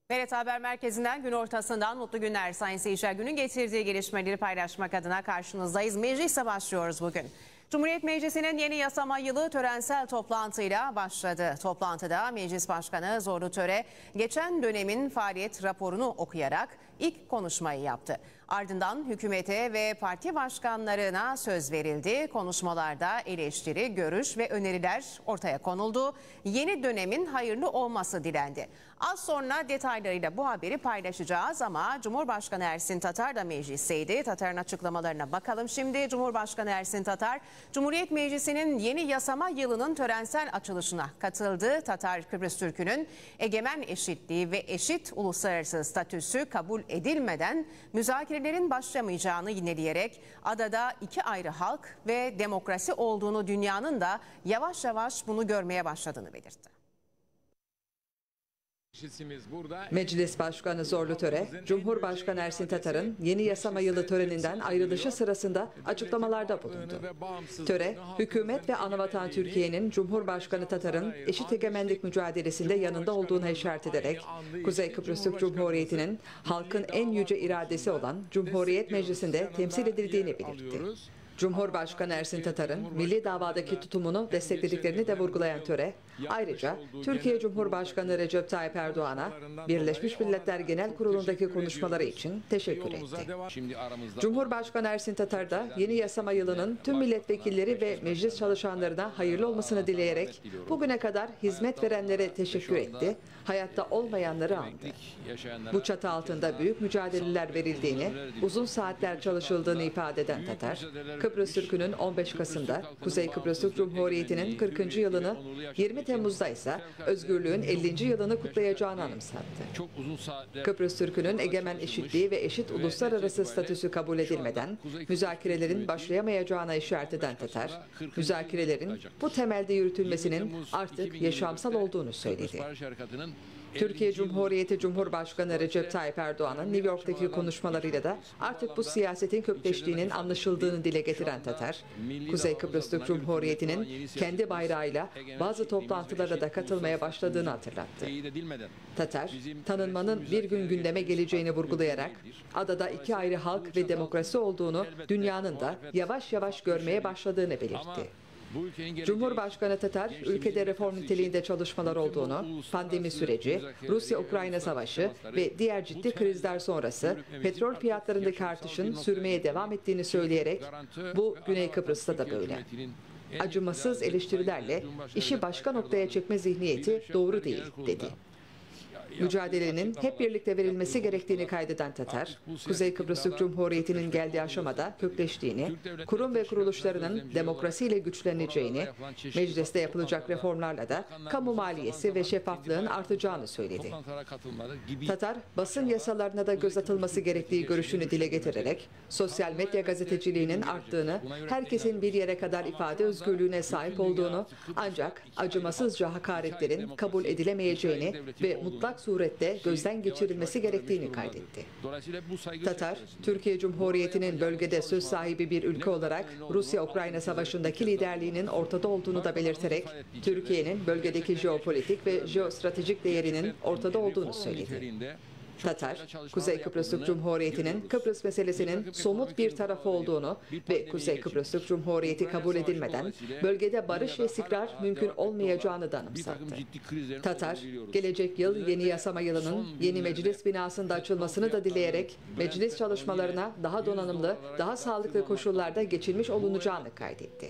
TRT Haber Merkezi'nden gün ortasından mutlu günler sayın seyirciler. Günün getirdiği gelişmeleri paylaşmak adına karşınızdayız. Meclise başlıyoruz bugün. Cumhuriyet Meclisi'nin yeni yasama yılı törensel toplantıyla başladı. Toplantıda Meclis Başkanı Zorlu Töre geçen dönemin faaliyet raporunu okuyarak ilk konuşmayı yaptı. Ardından hükümete ve parti başkanlarına söz verildi. Konuşmalarda eleştiri, görüş ve öneriler ortaya konuldu. Yeni dönemin hayırlı olması dilendi. Az sonra detaylarıyla bu haberi paylaşacağız ama Cumhurbaşkanı Ersin Tatar da meclisteydi. Tatar'ın açıklamalarına bakalım şimdi. Cumhurbaşkanı Ersin Tatar, Cumhuriyet Meclisi'nin yeni yasama yılının törensel açılışına katıldı. Tatar, Kıbrıs Türk'ünün egemen eşitliği ve eşit uluslararası statüsü kabul edilmeden müzakerelerin başlamayacağını yineleyerek adada iki ayrı halk ve demokrasi olduğunu, dünyanın da yavaş yavaş bunu görmeye başladığını belirtti. Meclis Başkanı Zorlu Töre, Cumhurbaşkanı Ersin Tatar'ın yeni yasama yılı töreninden ayrılışı sırasında açıklamalarda bulundu. Töre, hükümet ve Anavatan Türkiye'nin Cumhurbaşkanı Tatar'ın eşit egemenlik mücadelesinde yanında olduğuna işaret ederek, Kuzey Kıbrıs Türk Cumhuriyeti'nin halkın en yüce iradesi olan Cumhuriyet Meclisi'nde temsil edildiğini belirtti. Cumhurbaşkanı Ersin Tatar'ın milli davadaki tutumunu desteklediklerini de vurgulayan Töre, ayrıca Türkiye Cumhurbaşkanı Recep Tayyip Erdoğan'a Birleşmiş Milletler Genel Kurulu'ndaki konuşmaları için teşekkür etti. Cumhurbaşkanı Ersin Tatar da yeni yasama yılının tüm milletvekilleri ve meclis çalışanlarına hayırlı olmasını dileyerek bugüne kadar hizmet verenlere teşekkür etti, hayatta olmayanları andı. Bu çatı altında büyük mücadeleler verildiğini, uzun saatler çalışıldığını ifade eden Tatar, Kıbrıs Türk'ünün 15 Kasım'da Kuzey Kıbrıs Türk Cumhuriyeti'nin 40. yılını, 20 Temmuz'da ise özgürlüğün 50. yılını kutlayacağını anımsattı. Kıbrıs Türk'ünün egemen eşitliği ve eşit uluslararası statüsü kabul edilmeden müzakerelerin başlayamayacağına işaret eden Tatar, müzakerelerin bu temelde yürütülmesinin artık yaşamsal olduğunu söyledi. Türkiye Cumhuriyeti Cumhurbaşkanı Recep Tayyip Erdoğan'ın New York'taki konuşmalarıyla da artık bu siyasetin kökleştiğinin anlaşıldığını dile getiren Tatar, Kuzey Kıbrıs Türk Cumhuriyeti'nin kendi bayrağıyla bazı toplantılara da katılmaya başladığını hatırlattı. Tatar, tanınmanın bir gün gündeme geleceğini vurgulayarak adada iki ayrı halk ve demokrasi olduğunu, dünyanın da yavaş yavaş görmeye başladığını belirtti. Cumhurbaşkanı Tatar, ülkede reform niteliğinde çalışmalar olduğunu, pandemi süreci, Rusya-Ukrayna savaşı ve diğer ciddi krizler sonrası petrol fiyatlarındaki artışın sürmeye devam ettiğini söyleyerek, bu Güney Kıbrıs'ta da böyle. Acımasız eleştirilerle işi başka noktaya çekme zihniyeti doğru değil, dedi. Mücadelenin hep birlikte verilmesi gerektiğini kaydeden Tatar, Kuzey Kıbrıs Türk Cumhuriyeti'nin geldiği aşamada kökleştiğini, kurum ve kuruluşlarının demokrasiyle güçleneceğini, mecliste yapılacak reformlarla da kamu maliyesi ve şeffaflığın artacağını söyledi. Tatar, basın yasalarına da göz atılması gerektiği görüşünü dile getirerek, sosyal medya gazeteciliğinin arttığını, herkesin bir yere kadar ifade özgürlüğüne sahip olduğunu, ancak acımasızca hakaretlerin kabul edilemeyeceğini ve mutlak surette gözden geçirilmesi gerektiğini kaydetti. Tatar, Türkiye Cumhuriyeti'nin bölgede söz sahibi bir ülke olarak Rusya-Ukrayna savaşındaki liderliğinin ortada olduğunu da belirterek, Türkiye'nin bölgedeki jeopolitik ve jeostratejik değerinin ortada olduğunu söyledi. Tatar, Kuzey Kıbrıs Türk Cumhuriyeti'nin Kıbrıs meselesinin somut bir tarafı olduğunu ve Kuzey Kıbrıs Türk Cumhuriyeti kabul edilmeden bölgede barış ve istikrar mümkün olmayacağını da anımsattı. Tatar, gelecek yıl yeni yasama yılının yeni meclis binasında açılmasını da dileyerek meclis çalışmalarına daha donanımlı, daha sağlıklı koşullarda geçilmiş olunacağını kaydetti.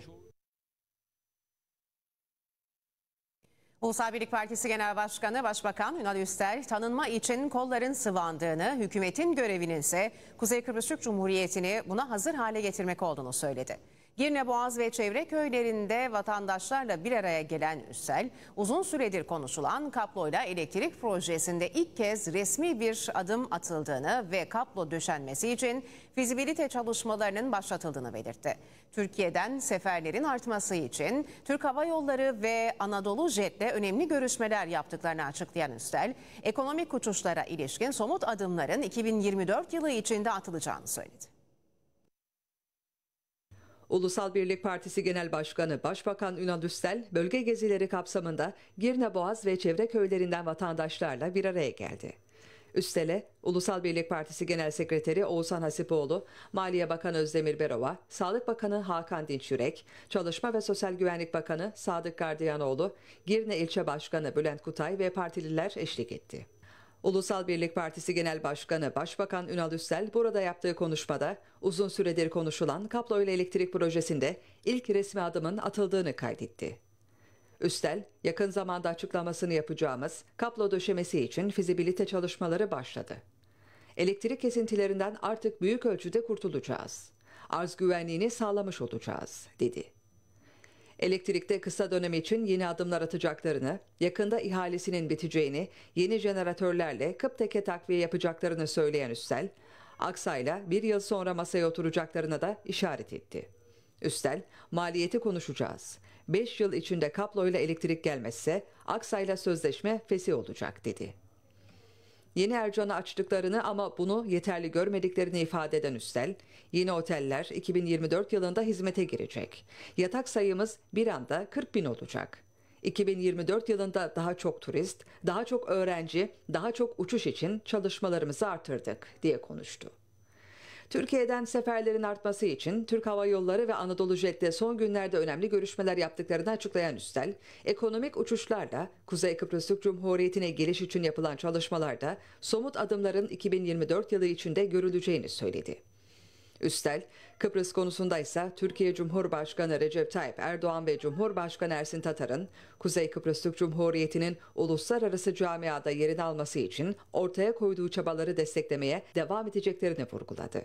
Ulusal Birlik Partisi Genel Başkanı Başbakan Ünal Üstel, tanınma için kolların sıvandığını, hükümetin görevinin ise Kuzey Kıbrıs Türk Cumhuriyeti'ni buna hazır hale getirmek olduğunu söyledi. Girneboğaz ve çevre köylerinde vatandaşlarla bir araya gelen Üstel, uzun süredir konuşulan kabloyla elektrik projesinde ilk kez resmi bir adım atıldığını ve kablo döşenmesi için fizibilite çalışmalarının başlatıldığını belirtti. Türkiye'den seferlerin artması için Türk Hava Yolları ve Anadolu Jet'le önemli görüşmeler yaptıklarını açıklayan Üstel, ekonomik uçuşlara ilişkin somut adımların 2024 yılı içinde atılacağını söyledi. Ulusal Birlik Partisi Genel Başkanı Başbakan Ünal Üstel, bölge gezileri kapsamında Girneboğaz ve çevre köylerinden vatandaşlarla bir araya geldi. Üstel'e Ulusal Birlik Partisi Genel Sekreteri Oğuzhan Hasipoğlu, Maliye Bakanı Özdemir Berova, Sağlık Bakanı Hakan Dinçyürek, Çalışma ve Sosyal Güvenlik Bakanı Sadık Gardiyanoğlu, Girne İlçe Başkanı Bülent Kutay ve partililer eşlik etti. Ulusal Birlik Partisi Genel Başkanı Başbakan Ünal Üstel burada yaptığı konuşmada uzun süredir konuşulan kablo ile elektrik projesinde ilk resmi adımın atıldığını kaydetti. Üstel, yakın zamanda açıklamasını yapacağımız kablo döşemesi için fizibilite çalışmaları başladı. Elektrik kesintilerinden artık büyük ölçüde kurtulacağız. Arz güvenliğini sağlamış olacağız, dedi. Elektrikte kısa dönem için yeni adımlar atacaklarını, yakında ihalesinin biteceğini, yeni jeneratörlerle Kıptek'e takviye yapacaklarını söyleyen Üstel, Aksa'yla bir yıl sonra masaya oturacaklarına da işaret etti. Üstel, maliyeti konuşacağız. 5 yıl içinde kabloyla elektrik gelmezse Aksa'yla sözleşme fesih olacak, dedi. Yeni Ercan'ı açtıklarını ama bunu yeterli görmediklerini ifade eden Üstel, yeni oteller 2024 yılında hizmete girecek. Yatak sayımız bir anda 40.000 olacak. 2024 yılında daha çok turist, daha çok öğrenci, daha çok uçuş için çalışmalarımızı artırdık, diye konuştu. Türkiye'den seferlerin artması için Türk Hava Yolları ve Anadolu Jet'te son günlerde önemli görüşmeler yaptıklarını açıklayan Üstel, ekonomik uçuşlarla Kuzey Kıbrıs Türk Cumhuriyeti'ne geliş için yapılan çalışmalarda somut adımların 2024 yılı içinde görüleceğini söyledi. Üstel, Kıbrıs konusunda ise Türkiye Cumhurbaşkanı Recep Tayyip Erdoğan ve Cumhurbaşkanı Ersin Tatar'ın Kuzey Kıbrıs Türk Cumhuriyeti'nin uluslararası camiada yerini alması için ortaya koyduğu çabaları desteklemeye devam edeceklerini vurguladı.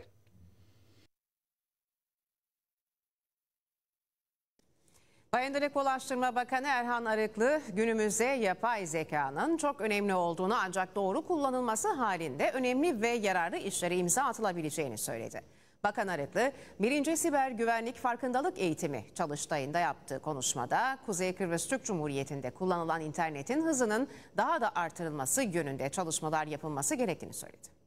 Bayındırlık Ulaştırma Bakanı Erhan Arıklı günümüzde yapay zekanın çok önemli olduğunu ancak doğru kullanılması halinde önemli ve yararlı işlere imza atılabileceğini söyledi. Bakan Arıklı, 1. Siber Güvenlik Farkındalık Eğitimi Çalıştayı'nda yaptığı konuşmada Kuzey Kıbrıs Türk Cumhuriyeti'nde kullanılan internetin hızının daha da artırılması yönünde çalışmalar yapılması gerektiğini söyledi.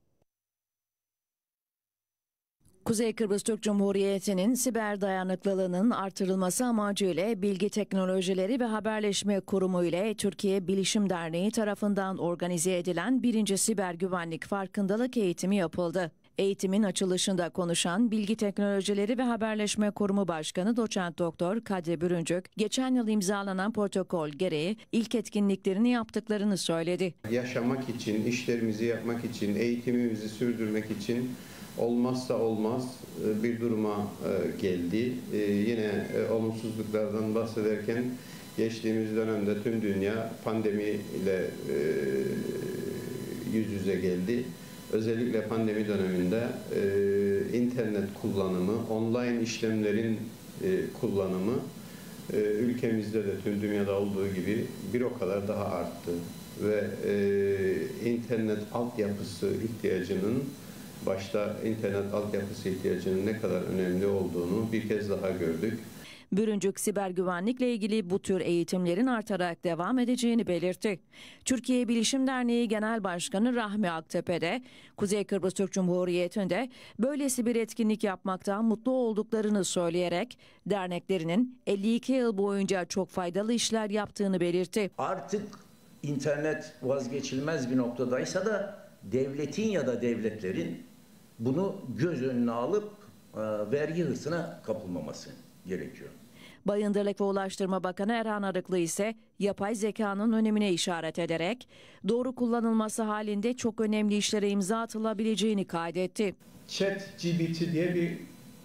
Kuzey Kıbrıs Türk Cumhuriyeti'nin siber dayanıklılığının artırılması amacıyla Bilgi Teknolojileri ve Haberleşme Kurumu ile Türkiye Bilişim Derneği tarafından organize edilen 1. Siber Güvenlik Farkındalık Eğitimi yapıldı. Eğitimin açılışında konuşan Bilgi Teknolojileri ve Haberleşme Kurumu Başkanı Doçent Doktor Kadri Bürüncük, geçen yıl imzalanan protokol gereği ilk etkinliklerini yaptıklarını söyledi. Yaşamak için, işlerimizi yapmak için, eğitimimizi sürdürmek için olmazsa olmaz bir duruma geldi. Yine olumsuzluklardan bahsederken geçtiğimiz dönemde tüm dünya pandemiyle yüz yüze geldi. Özellikle pandemi döneminde internet kullanımı, online işlemlerin kullanımı ülkemizde de tüm dünyada olduğu gibi bir o kadar daha arttı. Ve internet altyapısı ihtiyacının, başta internet altyapısı ihtiyacının ne kadar önemli olduğunu bir kez daha gördük. Bürüncük siber güvenlikle ilgili bu tür eğitimlerin artarak devam edeceğini belirtti. Türkiye Bilişim Derneği Genel Başkanı Rahmi Aktepe de Kuzey Kıbrıs Türk Cumhuriyeti'nde böylesi bir etkinlik yapmaktan mutlu olduklarını söyleyerek derneklerinin 52 yıl boyunca çok faydalı işler yaptığını belirtti. Artık internet vazgeçilmez bir noktadaysa da devletin ya da devletlerin bunu göz önüne alıp vergi hırsına kapılmaması gerekiyor. Bayındırlık ve Ulaştırma Bakanı Erhan Arıklı ise yapay zekanın önemine işaret ederek doğru kullanılması halinde çok önemli işlere imza atılabileceğini kaydetti. ChatGPT diye bir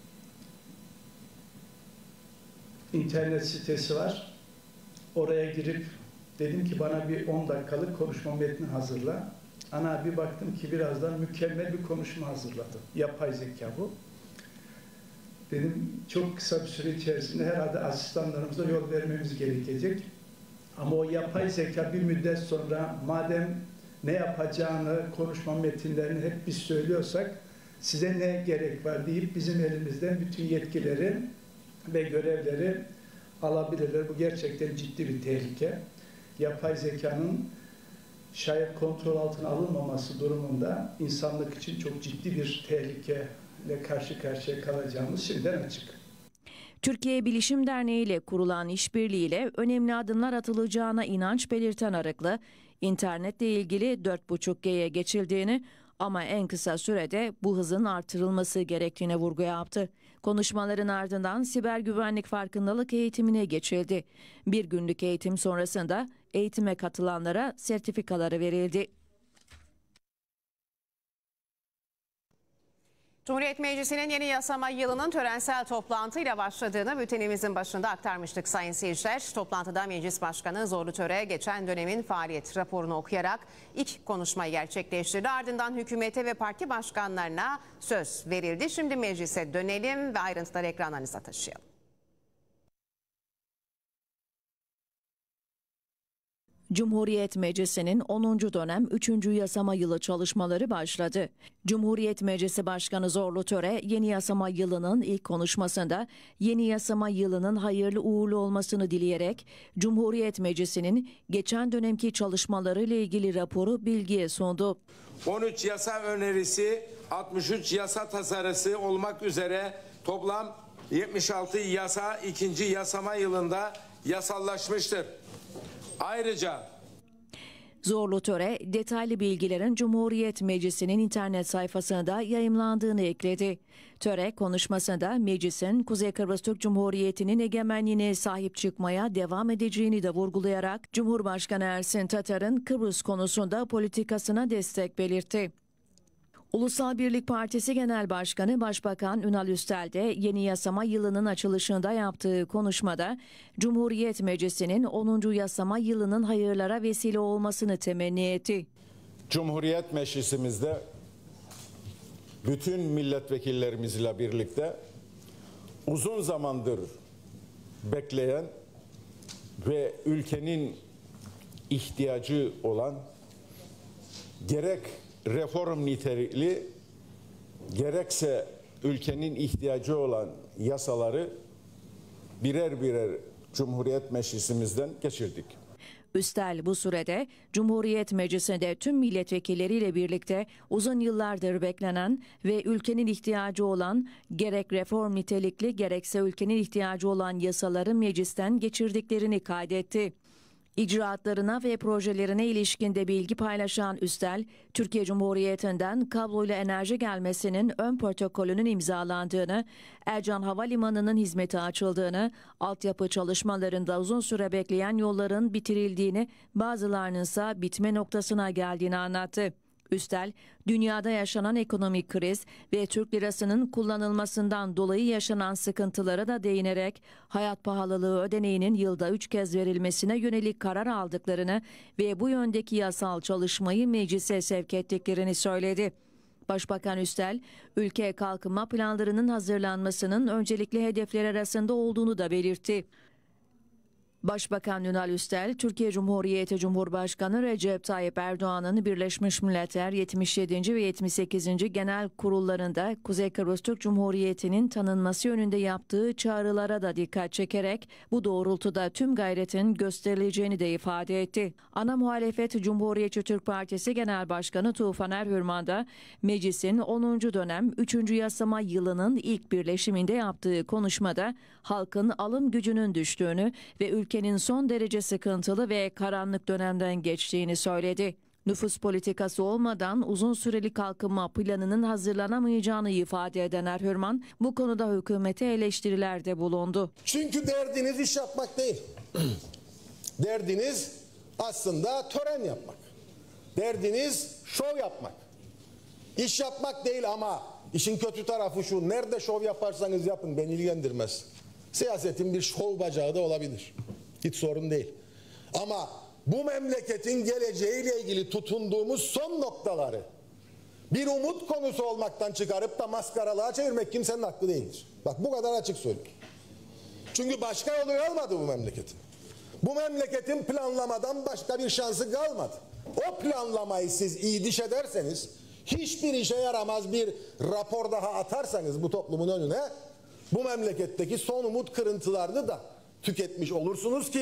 internet sitesi var. Oraya girip dedim ki bana bir 10 dakikalık konuşma metni hazırla. Ana bir baktım ki birazdan mükemmel bir konuşma hazırladı. Yapay zeka bu. Dedim çok kısa bir süre içerisinde herhalde asistanlarımıza yol vermemiz gerekecek. Ama o yapay zeka bir müddet sonra madem ne yapacağını, konuşma metinlerini hep biz söylüyorsak size ne gerek var deyip bizim elimizden bütün yetkileri ve görevleri alabilirler. Bu gerçekten ciddi bir tehlike. Yapay zekanın şayet kontrol altına alınmaması durumunda insanlık için çok ciddi bir tehlikeyle karşı karşıya kalacağımız şimdiden açık. Türkiye Bilişim Derneği ile kurulan işbirliğiyle önemli adımlar atılacağına inanç belirten Arıklı, internetle ilgili 4.5G'ye geçildiğini ama en kısa sürede bu hızın artırılması gerektiğine vurgu yaptı. Konuşmaların ardından siber güvenlik farkındalık eğitimine geçildi. Bir günlük eğitim sonrasında eğitime katılanlara sertifikaları verildi. Cumhuriyet Meclisi'nin yeni yasama yılının törensel toplantıyla başladığını bültenimizin başında aktarmıştık sayın seyirciler. Toplantıda Meclis Başkanı Zorlu Töre geçen dönemin faaliyet raporunu okuyarak ilk konuşmayı gerçekleştirdi. Ardından hükümete ve parti başkanlarına söz verildi. Şimdi meclise dönelim ve ayrıntıları ekranlarınıza taşıyalım. Cumhuriyet Meclisi'nin 10. dönem 3. yasama yılı çalışmaları başladı. Cumhuriyet Meclisi Başkanı Zorlu Töre yeni yasama yılının ilk konuşmasında yeni yasama yılının hayırlı uğurlu olmasını dileyerek Cumhuriyet Meclisi'nin geçen dönemki çalışmaları ile ilgili raporu bilgiye sundu. 13 yasa önerisi, 63 yasa tasarısı olmak üzere toplam 76 yasa 2. yasama yılında yasallaşmıştır. Ayrıca Zorlu Töre detaylı bilgilerin Cumhuriyet Meclisi'nin internet sayfasında yayımlandığını ekledi. Töre konuşmasında meclisin Kuzey Kıbrıs Türk Cumhuriyeti'nin egemenliğine sahip çıkmaya devam edeceğini de vurgulayarak Cumhurbaşkanı Ersin Tatar'ın Kıbrıs konusunda politikasına destek belirtti. Ulusal Birlik Partisi Genel Başkanı Başbakan Ünal Üstel de yeni yasama yılının açılışında yaptığı konuşmada Cumhuriyet Meclisi'nin 10. yasama yılının hayırlara vesile olmasını temenni etti. Cumhuriyet Meclisimizde bütün milletvekillerimizle birlikte uzun zamandır bekleyen ve ülkenin ihtiyacı olan gerek reform nitelikli gerekse ülkenin ihtiyacı olan yasaları birer birer Cumhuriyet Meclisimizden geçirdik. Üstel bu sürede Cumhuriyet Meclisi'nde tüm milletvekilleriyle birlikte uzun yıllardır beklenen ve ülkenin ihtiyacı olan gerek reform nitelikli gerekse ülkenin ihtiyacı olan yasaları meclisten geçirdiklerini kaydetti. İcraatlarına ve projelerine ilişkin de bilgi paylaşan Üstel, Türkiye Cumhuriyeti'nden kabloyla enerji gelmesinin ön protokolünün imzalandığını, Ercan Havalimanı'nın hizmete açıldığını, altyapı çalışmalarında uzun süre bekleyen yolların bitirildiğini, bazılarının ise bitme noktasına geldiğini anlattı. Üstel, dünyada yaşanan ekonomik kriz ve Türk lirasının kullanılmasından dolayı yaşanan sıkıntılara da değinerek hayat pahalılığı ödeneğinin yılda 3 kez verilmesine yönelik karar aldıklarını ve bu yöndeki yasal çalışmayı meclise sevk ettiklerini söyledi. Başbakan Üstel, ülke kalkınma planlarının hazırlanmasının öncelikli hedefler arasında olduğunu da belirtti. Başbakan Ünal Üstel, Türkiye Cumhuriyeti Cumhurbaşkanı Recep Tayyip Erdoğan'ın Birleşmiş Milletler 77. ve 78. Genel Kurullarında Kuzey Kıbrıs Türk Cumhuriyeti'nin tanınması yönünde yaptığı çağrılara da dikkat çekerek bu doğrultuda tüm gayretin gösterileceğini de ifade etti. Ana muhalefet Cumhuriyetçi Türk Partisi Genel Başkanı Tufan Erhürman da meclisin 10. dönem 3. yasama yılının ilk birleşiminde yaptığı konuşmada halkın alım gücünün düştüğünü ve ülkenin son derece sıkıntılı ve karanlık dönemden geçtiğini söyledi. Nüfus politikası olmadan uzun süreli kalkınma planının hazırlanamayacağını ifade eden Erhürman bu konuda hükümete eleştirilerde bulundu. Çünkü derdiniz iş yapmak değil. Derdiniz aslında tören yapmak. Derdiniz şov yapmak. İş yapmak değil ama işin kötü tarafı şu: nerede şov yaparsanız yapın, beni ilgilendirmez. Siyasetin bir şov bacağı da olabilir. Hiç sorun değil. Ama bu memleketin geleceğiyle ilgili tutunduğumuz son noktaları bir umut konusu olmaktan çıkarıp da maskaralığa çevirmek kimsenin hakkı değildir. Bak, bu kadar açık söyleyeyim. Çünkü başka yolu kalmadı bu memleketin. Bu memleketin planlamadan başka bir şansı kalmadı. O planlamayı siz iyi diş ederseniz, hiçbir işe yaramaz bir rapor daha atarsanız bu toplumun önüne, bu memleketteki son umut kırıntılarını da tüketmiş olursunuz ki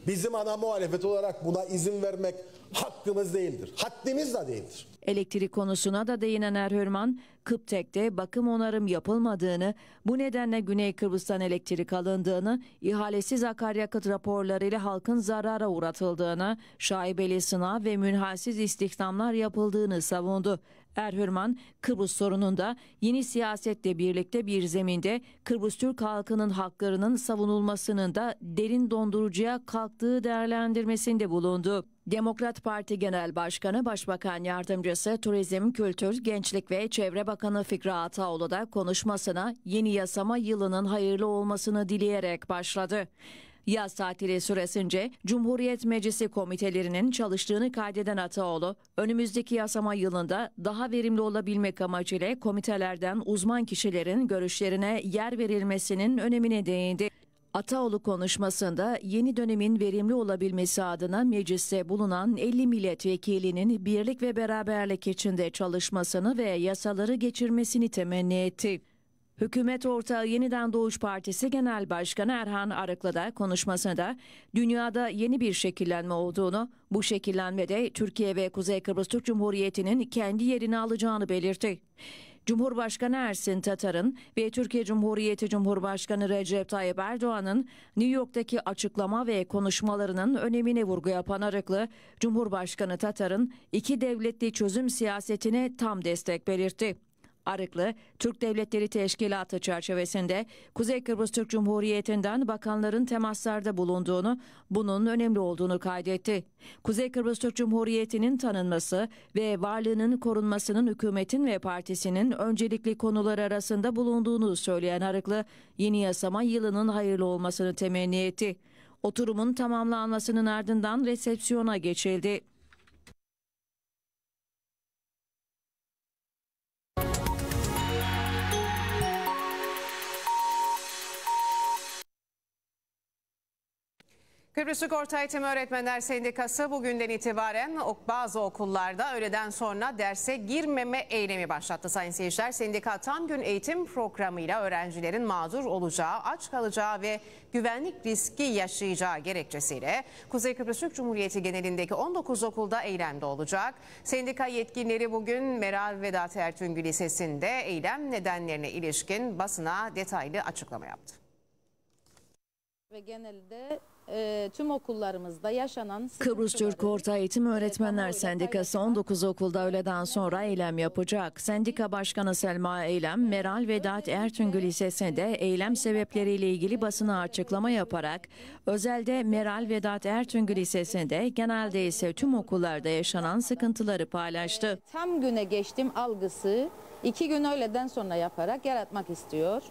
Bizim ana muhalefet olarak buna izin vermek hakkımız değildir. Haddimiz de değildir. Elektrik konusuna da değinen Erhürman, Kıptek'te bakım onarım yapılmadığını, bu nedenle Güney Kıbrıs'tan elektrik alındığını, ihalesiz akaryakıt raporlarıyla halkın zarara uğratıldığını, şaibeli sınav ve münhasız istihdamlar yapıldığını savundu. Erhürman, Kıbrıs sorununda yeni siyasetle birlikte bir zeminde Kıbrıs Türk halkının haklarının savunulmasının da derin dondurucuya kalktığı değerlendirmesinde bulundu. Demokrat Parti Genel Başkanı, Başbakan Yardımcısı, Turizm, Kültür, Gençlik ve Çevre Bakanı Fikri Ataoğlu da konuşmasına yeni yasama yılının hayırlı olmasını dileyerek başladı. Yaz tatili süresince Cumhuriyet Meclisi komitelerinin çalıştığını kaydeden Ataoğlu, önümüzdeki yasama yılında daha verimli olabilmek amacıyla komitelerden uzman kişilerin görüşlerine yer verilmesinin önemine değindi. Ataoğlu konuşmasında yeni dönemin verimli olabilmesi adına mecliste bulunan 50 milletvekilinin birlik ve beraberlik içinde çalışmasını ve yasaları geçirmesini temenni etti. Hükümet ortağı Yeniden Doğuş Partisi Genel Başkanı Erhan Arıklı da konuşmasında dünyada yeni bir şekillenme olduğunu, bu şekillenmede Türkiye ve Kuzey Kıbrıs Türk Cumhuriyeti'nin kendi yerini alacağını belirtti. Cumhurbaşkanı Ersin Tatar'ın ve Türkiye Cumhuriyeti Cumhurbaşkanı Recep Tayyip Erdoğan'ın New York'taki açıklama ve konuşmalarının önemine vurgu yapan Arıklı, Cumhurbaşkanı Tatar'ın iki devletli çözüm siyasetine tam destek belirtti. Arıklı, Türk Devletleri Teşkilatı çerçevesinde Kuzey Kıbrıs Türk Cumhuriyeti'nden bakanların temaslarda bulunduğunu, bunun önemli olduğunu kaydetti. Kuzey Kıbrıs Türk Cumhuriyeti'nin tanınması ve varlığının korunmasının hükümetin ve partisinin öncelikli konular arasında bulunduğunu söyleyen Arıklı, yeni yasama yılının hayırlı olmasını temenni etti. Oturumun tamamlanmasının ardından resepsiyona geçildi. Kıbrıs Türk Ortaeğitim Öğretmenler Sendikası bugünden itibaren bazı okullarda öğleden sonra derse girmeme eylemi başlattı sayın seyirciler. Sendika tam gün eğitim programıyla öğrencilerin mağdur olacağı, aç kalacağı ve güvenlik riski yaşayacağı gerekçesiyle Kuzey Kıbrıs Türk Cumhuriyeti genelindeki 19 okulda eylemde olacak. Sendika yetkilileri bugün Meral Vedat Ertüngü Lisesi'nde eylem nedenlerine ilişkin basına detaylı açıklama yaptı. Ve genelde tüm okullarımızda yaşanan Kıbrıs Türk Ortaeğitim Öğretmenler Sendikası 19 okulda öğleden sonra eylem yapacak. Sendika Başkanı Selma Eylem, Meral Vedat Ertüngü Lisesi'nde eylem sebepleriyle ilgili basına açıklama yaparak, özelde Meral Vedat Ertüngü Lisesi'nde, genelde ise tüm okullarda yaşanan sıkıntıları paylaştı. Tam güne geçtim algısı 2 gün öğleden sonra yaparak yaratmak istiyor.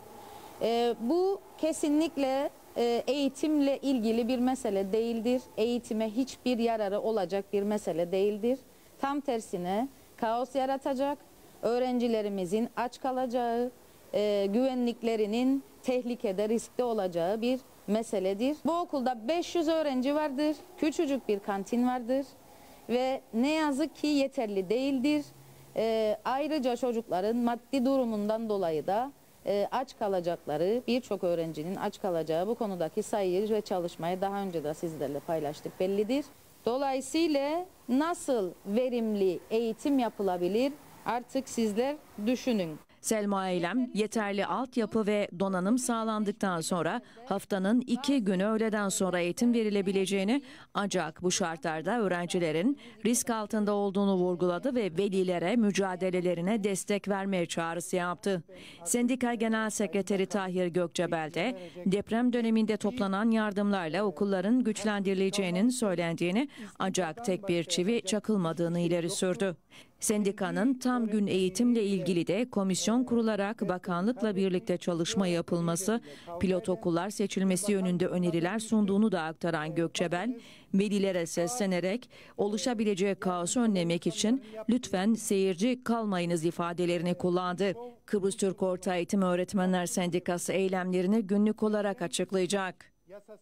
Bu kesinlikle eğitimle ilgili bir mesele değildir. Eğitime hiçbir yararı olacak bir mesele değildir. Tam tersine kaos yaratacak, öğrencilerimizin aç kalacağı, güvenliklerinin tehlikede, riskte olacağı bir meseledir. Bu okulda 500 öğrenci vardır, küçücük bir kantin vardır ve ne yazık ki yeterli değildir. Ayrıca çocukların maddi durumundan dolayı da aç kalacakları, birçok öğrencinin aç kalacağı bu konudaki sayıyı ve çalışmayı daha önce de sizlerle paylaştık bellidir. Dolayısıyla nasıl verimli eğitim yapılabilir artık sizler düşünün. Selma Eylem, yeterli altyapı ve donanım sağlandıktan sonra haftanın 2 günü öğleden sonra eğitim verilebileceğini, ancak bu şartlarda öğrencilerin risk altında olduğunu vurguladı ve velilere mücadelelerine destek vermeye çağrısı yaptı. Sendika Genel Sekreteri Tahir Gökçebel de deprem döneminde toplanan yardımlarla okulların güçlendirileceğinin söylendiğini, ancak tek bir çivi çakılmadığını ileri sürdü. Sendikanın tam gün eğitimle ilgili de komisyon kurularak bakanlıkla birlikte çalışma yapılması, pilot okullar seçilmesi yönünde öneriler sunduğunu da aktaran Gökçebel, velilere seslenerek oluşabilecek kaosu önlemek için lütfen seyirci kalmayınız ifadelerini kullandı. Kıbrıs Türk Ortaeğitim Öğretmenler Sendikası eylemlerini günlük olarak açıklayacak.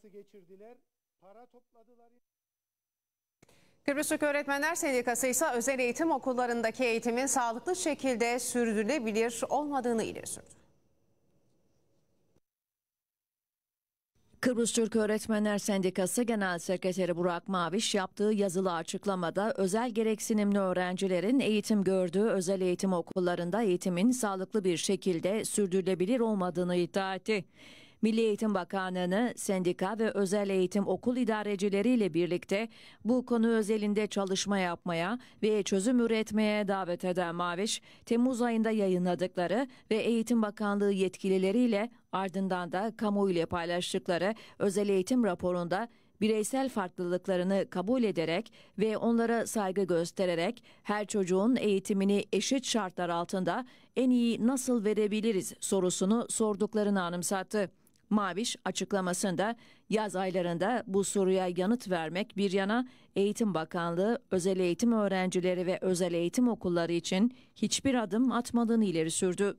Kıbrıs Türk Öğretmenler Sendikası ise özel eğitim okullarındaki eğitimin sağlıklı şekilde sürdürülebilir olmadığını ileri sürdü. Kıbrıs Türk Öğretmenler Sendikası Genel Sekreteri Burak Maviş yaptığı yazılı açıklamada özel gereksinimli öğrencilerin eğitim gördüğü özel eğitim okullarında eğitimin sağlıklı bir şekilde sürdürülebilir olmadığını iddia etti. Milli Eğitim Bakanlığı'nı sendika ve özel eğitim okul idarecileriyle birlikte bu konu özelinde çalışma yapmaya ve çözüm üretmeye davet eden Maviş, Temmuz ayında yayınladıkları ve Eğitim Bakanlığı yetkilileriyle ardından da kamuoyu ile paylaştıkları özel eğitim raporunda bireysel farklılıklarını kabul ederek ve onlara saygı göstererek her çocuğun eğitimini eşit şartlar altında en iyi nasıl verebiliriz sorusunu sorduklarını anımsattı. Maviş açıklamasında yaz aylarında bu soruya yanıt vermek bir yana Eğitim Bakanlığı özel eğitim öğrencileri ve özel eğitim okulları için hiçbir adım atmadığını ileri sürdü.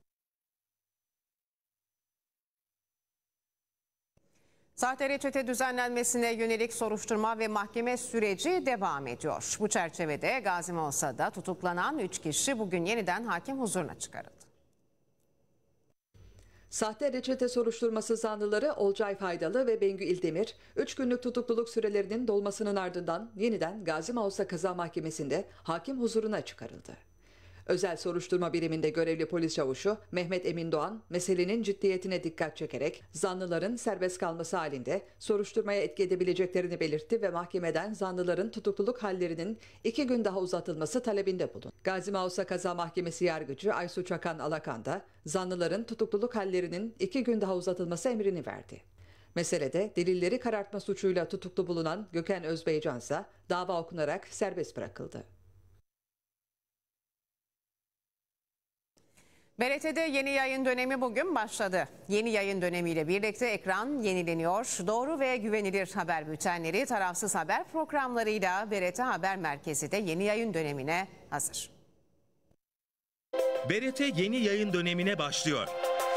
Sahte reçete düzenlenmesine yönelik soruşturma ve mahkeme süreci devam ediyor. Bu çerçevede Gazi Mosa'da tutuklanan 3 kişi bugün yeniden hakim huzuruna çıkarıldı. Sahte reçete soruşturması zanlıları Olcay Faydalı ve Bengü İldemir, 3 günlük tutukluluk sürelerinin dolmasının ardından yeniden Gazi Mausa Kaza Mahkemesi'nde hakim huzuruna çıkarıldı. Özel soruşturma biriminde görevli polis çavuşu Mehmet Emin Doğan, meselenin ciddiyetine dikkat çekerek zanlıların serbest kalması halinde soruşturmaya etki edebileceklerini belirtti ve mahkemeden zanlıların tutukluluk hallerinin 2 gün daha uzatılması talebinde bulundu. Gazi Mausa Kaza Mahkemesi yargıcı Aysu Çakan Alakan da zanlıların tutukluluk hallerinin 2 gün daha uzatılması emrini verdi. Meselede delilleri karartma suçuyla tutuklu bulunan Gökhan Özbeycan ise dava okunarak serbest bırakıldı. BRT'de yeni yayın dönemi bugün başladı. Yeni yayın dönemiyle birlikte ekran yenileniyor. Doğru ve güvenilir haber bültenleri, tarafsız haber programlarıyla BRT Haber Merkezi de yeni yayın dönemine hazır. BRT yeni yayın dönemine başlıyor.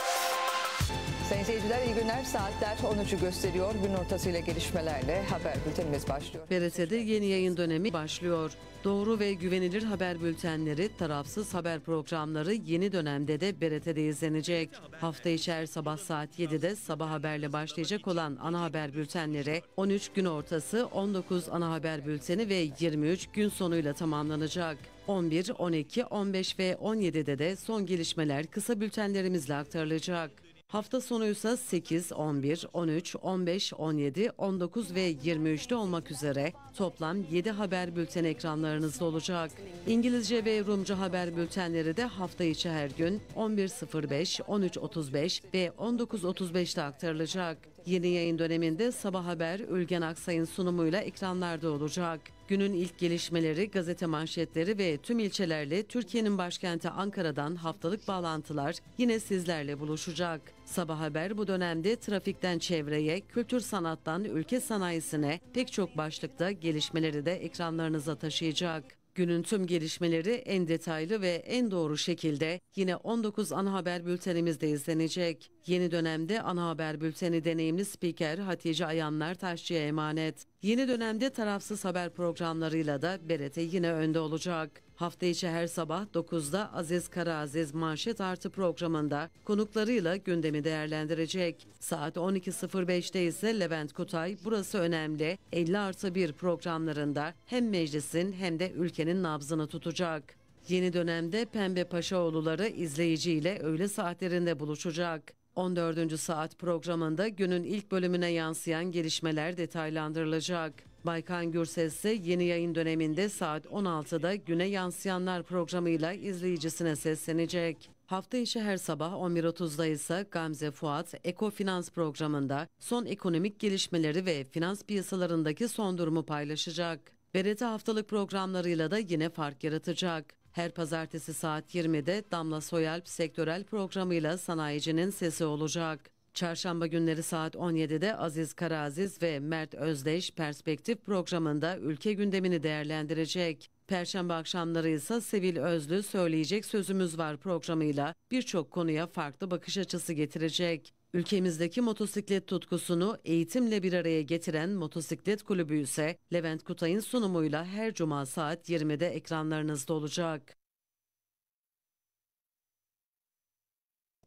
Sayın seyirciler iyi günler. Saatler 13'ü gösteriyor. Gün ortasıyla gelişmelerle haber bültenimiz başlıyor. BRT'de yeni yayın dönemi başlıyor. Doğru ve güvenilir haber bültenleri, tarafsız haber programları yeni dönemde de BRT'de izlenecek. Hafta içi her sabah saat 7'de sabah haberle başlayacak olan ana haber bültenleri 13 gün ortası, 19 ana haber bülteni ve 23 gün sonuyla tamamlanacak. 11, 12, 15 ve 17'de de son gelişmeler kısa bültenlerimizle aktarılacak. Hafta sonuysa 8, 11, 13, 15, 17, 19 ve 23'te olmak üzere toplam 7 haber bülteni ekranlarınızda olacak. İngilizce ve Rumca haber bültenleri de hafta içi her gün 11.05, 13.35 ve 19.35'te aktarılacak. Yeni yayın döneminde Sabah Haber Ülgen Aksay'ın sunumuyla ekranlarda olacak. Günün ilk gelişmeleri, gazete manşetleri ve tüm ilçelerle Türkiye'nin başkenti Ankara'dan haftalık bağlantılar yine sizlerle buluşacak. Sabah Haber bu dönemde trafikten çevreye, kültür sanattan ülke sanayisine pek çok başlıkta gelişmeleri de ekranlarınıza taşıyacak. Günün tüm gelişmeleri en detaylı ve en doğru şekilde yine 19 ana haber bültenimizde izlenecek. Yeni dönemde ana haber bülteni deneyimli spiker Hatice Ayanlar Taşçı'ya emanet. Yeni dönemde tarafsız haber programlarıyla da BRT yine önde olacak. Hafta içi her sabah 9'da Aziz Karaaziz Manşet Artı programında konuklarıyla gündemi değerlendirecek. Saat 12.05'te ise Levent Kutay Burası Önemli 50+1 programlarında hem meclisin hem de ülkenin nabzını tutacak. Yeni dönemde Pembe Paşaoğulları izleyiciyle öğle saatlerinde buluşacak. 14. saat programında günün ilk bölümüne yansıyan gelişmeler detaylandırılacak. Baykan Gürses ise yeni yayın döneminde saat 16'da Güne Yansıyanlar programıyla izleyicisine seslenecek. Hafta içi her sabah 11.30'da ise Gamze Fuat Eko Finans programında son ekonomik gelişmeleri ve finans piyasalarındaki son durumu paylaşacak. BRT haftalık programlarıyla da yine fark yaratacak. Her pazartesi saat 20'de Damla Soyalp sektörel programıyla sanayicinin sesi olacak. Çarşamba günleri saat 17'de Aziz Karaaziz ve Mert Özdeş Perspektif programında ülke gündemini değerlendirecek. Perşembe akşamları ise Sevil Özlü Söyleyecek Sözümüz Var programıyla birçok konuya farklı bakış açısı getirecek. Ülkemizdeki motosiklet tutkusunu eğitimle bir araya getiren Motosiklet Kulübü ise Levent Kutay'ın sunumuyla her cuma saat 20'de ekranlarınızda olacak.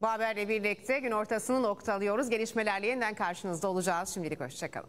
Bu haberle birlikte gün ortasını noktalıyoruz. Gelişmelerle yeniden karşınızda olacağız. Şimdilik hoşçakalın.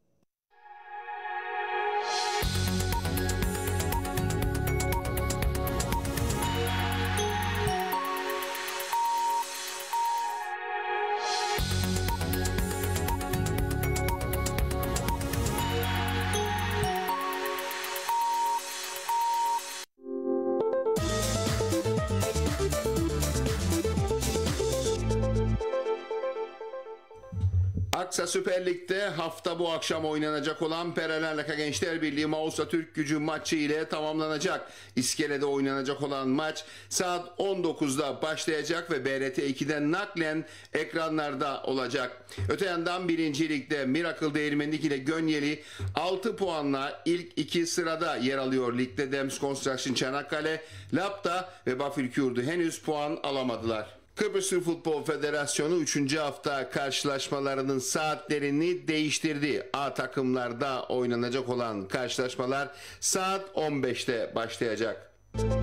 Aksa Süper Lig'de hafta bu akşam oynanacak olan Perelernlaka Gençler Birliği Mausa Türkgücü maçı ile tamamlanacak. İskele'de oynanacak olan maç saat 19'da başlayacak ve BRT 2'den naklen ekranlarda olacak. Öte yandan 1. Lig'de Miracle Değirmenlik ile Gönyeli 6 puanla ilk 2 sırada yer alıyor. Ligde Dems Construction Çanakkale, Lapta ve Bafülkürdü henüz puan alamadılar. Kıbrıs Türk Futbol Federasyonu 3. hafta karşılaşmalarının saatlerini değiştirdi. A takımlarda oynanacak olan karşılaşmalar saat 15'te başlayacak.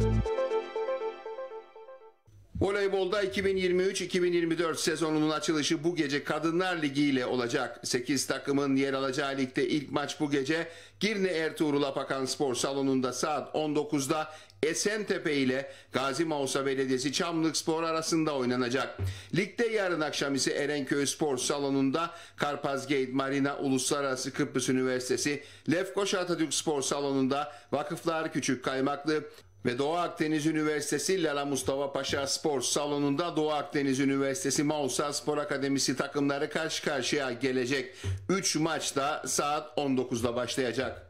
Voleybolda 2023-2024 sezonunun açılışı bu gece Kadınlar Ligi ile olacak. 8 takımın yer alacağı ligde ilk maç bu gece Girne Ertuğrul Apakan Spor Salonu'nda saat 19'da Esentepe ile Gazi Mausa Belediyesi Çamlıkspor arasında oynanacak. Ligde yarın akşam ise Erenköy Spor Salonu'nda Karpazgate Marina Uluslararası Kıbrıs Üniversitesi, Lefkoşa Atatürk Spor Salonu'nda Vakıflar Küçük Kaymaklı ve Doğu Akdeniz Üniversitesi Lala Mustafa Paşa Spor Salonu'nda Doğu Akdeniz Üniversitesi Mausa Spor Akademisi takımları karşı karşıya gelecek. 3 maç da saat 19'da başlayacak.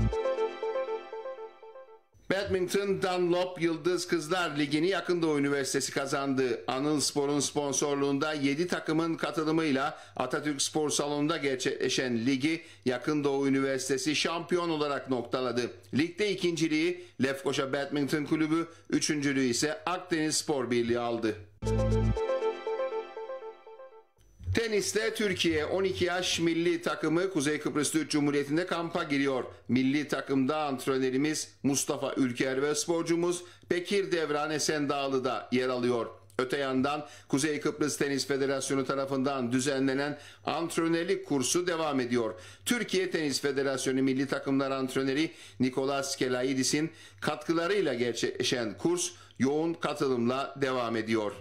Badminton Dunlop Yıldız Kızlar Ligi'ni Yakın Doğu Üniversitesi kazandı. Anıl Spor'un sponsorluğunda 7 takımın katılımıyla Atatürk Spor Salonu'nda gerçekleşen ligi Yakın Doğu Üniversitesi şampiyon olarak noktaladı. Ligde ikinciliği Lefkoşa Badminton Kulübü, üçüncülüğü ise Akdeniz Spor Birliği aldı. Teniste Türkiye 12 yaş milli takımı Kuzey Kıbrıs Türk Cumhuriyeti'nde kampa giriyor. Milli takımda antrenörümüz Mustafa Ülker ve sporcumuz Bekir Devran Esendağlı da yer alıyor. Öte yandan Kuzey Kıbrıs Tenis Federasyonu tarafından düzenlenen antrenörlük kursu devam ediyor. Türkiye Tenis Federasyonu Milli Takımlar Antrenörü Nikolas Kelaidis'in katkılarıyla gerçekleşen kurs yoğun katılımla devam ediyor.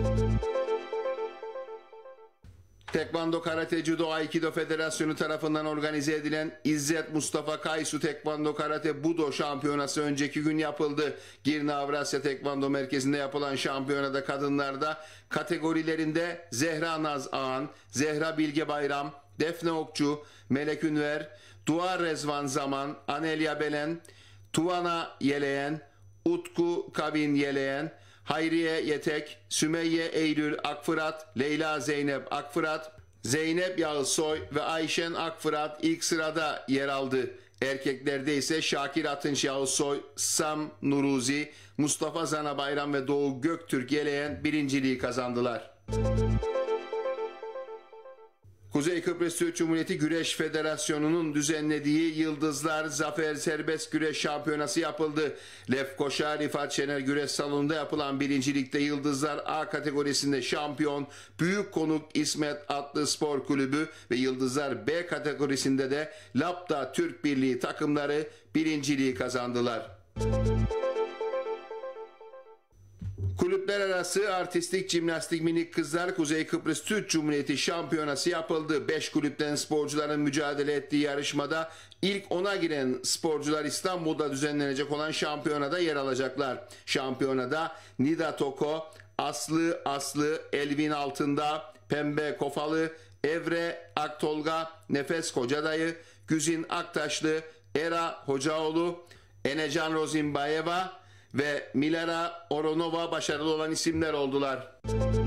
Tekvando Karate Judo Aikido Federasyonu tarafından organize edilen İzzet Mustafa Kaysu Tekvando Karate Budo Şampiyonası önceki gün yapıldı. Girne Avrasya Tekvando Merkezi'nde yapılan şampiyonada kadınlarda kategorilerinde Zehra Naz Ağan, Zehra Bilge Bayram, Defne Okçu, Melek Ünver, Dua Rezvan Zaman, Anelya Belen, Tuvana Yeleyen, Utku Kabin Yeleyen, Hayriye Yetek, Sümeyye Eylül Akfırat, Leyla Zeynep Akfırat, Zeynep Yağızsoy ve Ayşen Akfırat ilk sırada yer aldı. Erkeklerde ise Şakir Atınç Yağızsoy, Sam Nuruzi, Mustafa Zana Bayram ve Doğu Göktürk Yeleyen birinciliği kazandılar. Kuzey Kıbrıs Türk Cumhuriyeti Güreş Federasyonu'nun düzenlediği Yıldızlar Zafer Serbest Güreş Şampiyonası yapıldı. Lefkoşa Rifat Şener Güreş Salonu'nda yapılan birincilikte Yıldızlar A kategorisinde şampiyon Büyük Konuk İsmet Atlı Spor Kulübü ve Yıldızlar B kategorisinde de Lapta Türk Birliği takımları birinciliği kazandılar. Kulüpler arası artistik jimnastik minik kızlar Kuzey Kıbrıs Türk Cumhuriyeti şampiyonası yapıldı. 5 kulüpten sporcuların mücadele ettiği yarışmada ilk 10'a giren sporcular İstanbul'da düzenlenecek olan şampiyonada yer alacaklar. Şampiyonada Nida Toko, Aslı, Elvin Altındağ, Pembe Kofalı, Evre Aktolga, Nefes Kocadayı, Güzin Aktaşlı, Era Hocaoğlu, Enecan Rozimbayeva ve Milara Oronova başarılı olan isimler oldular.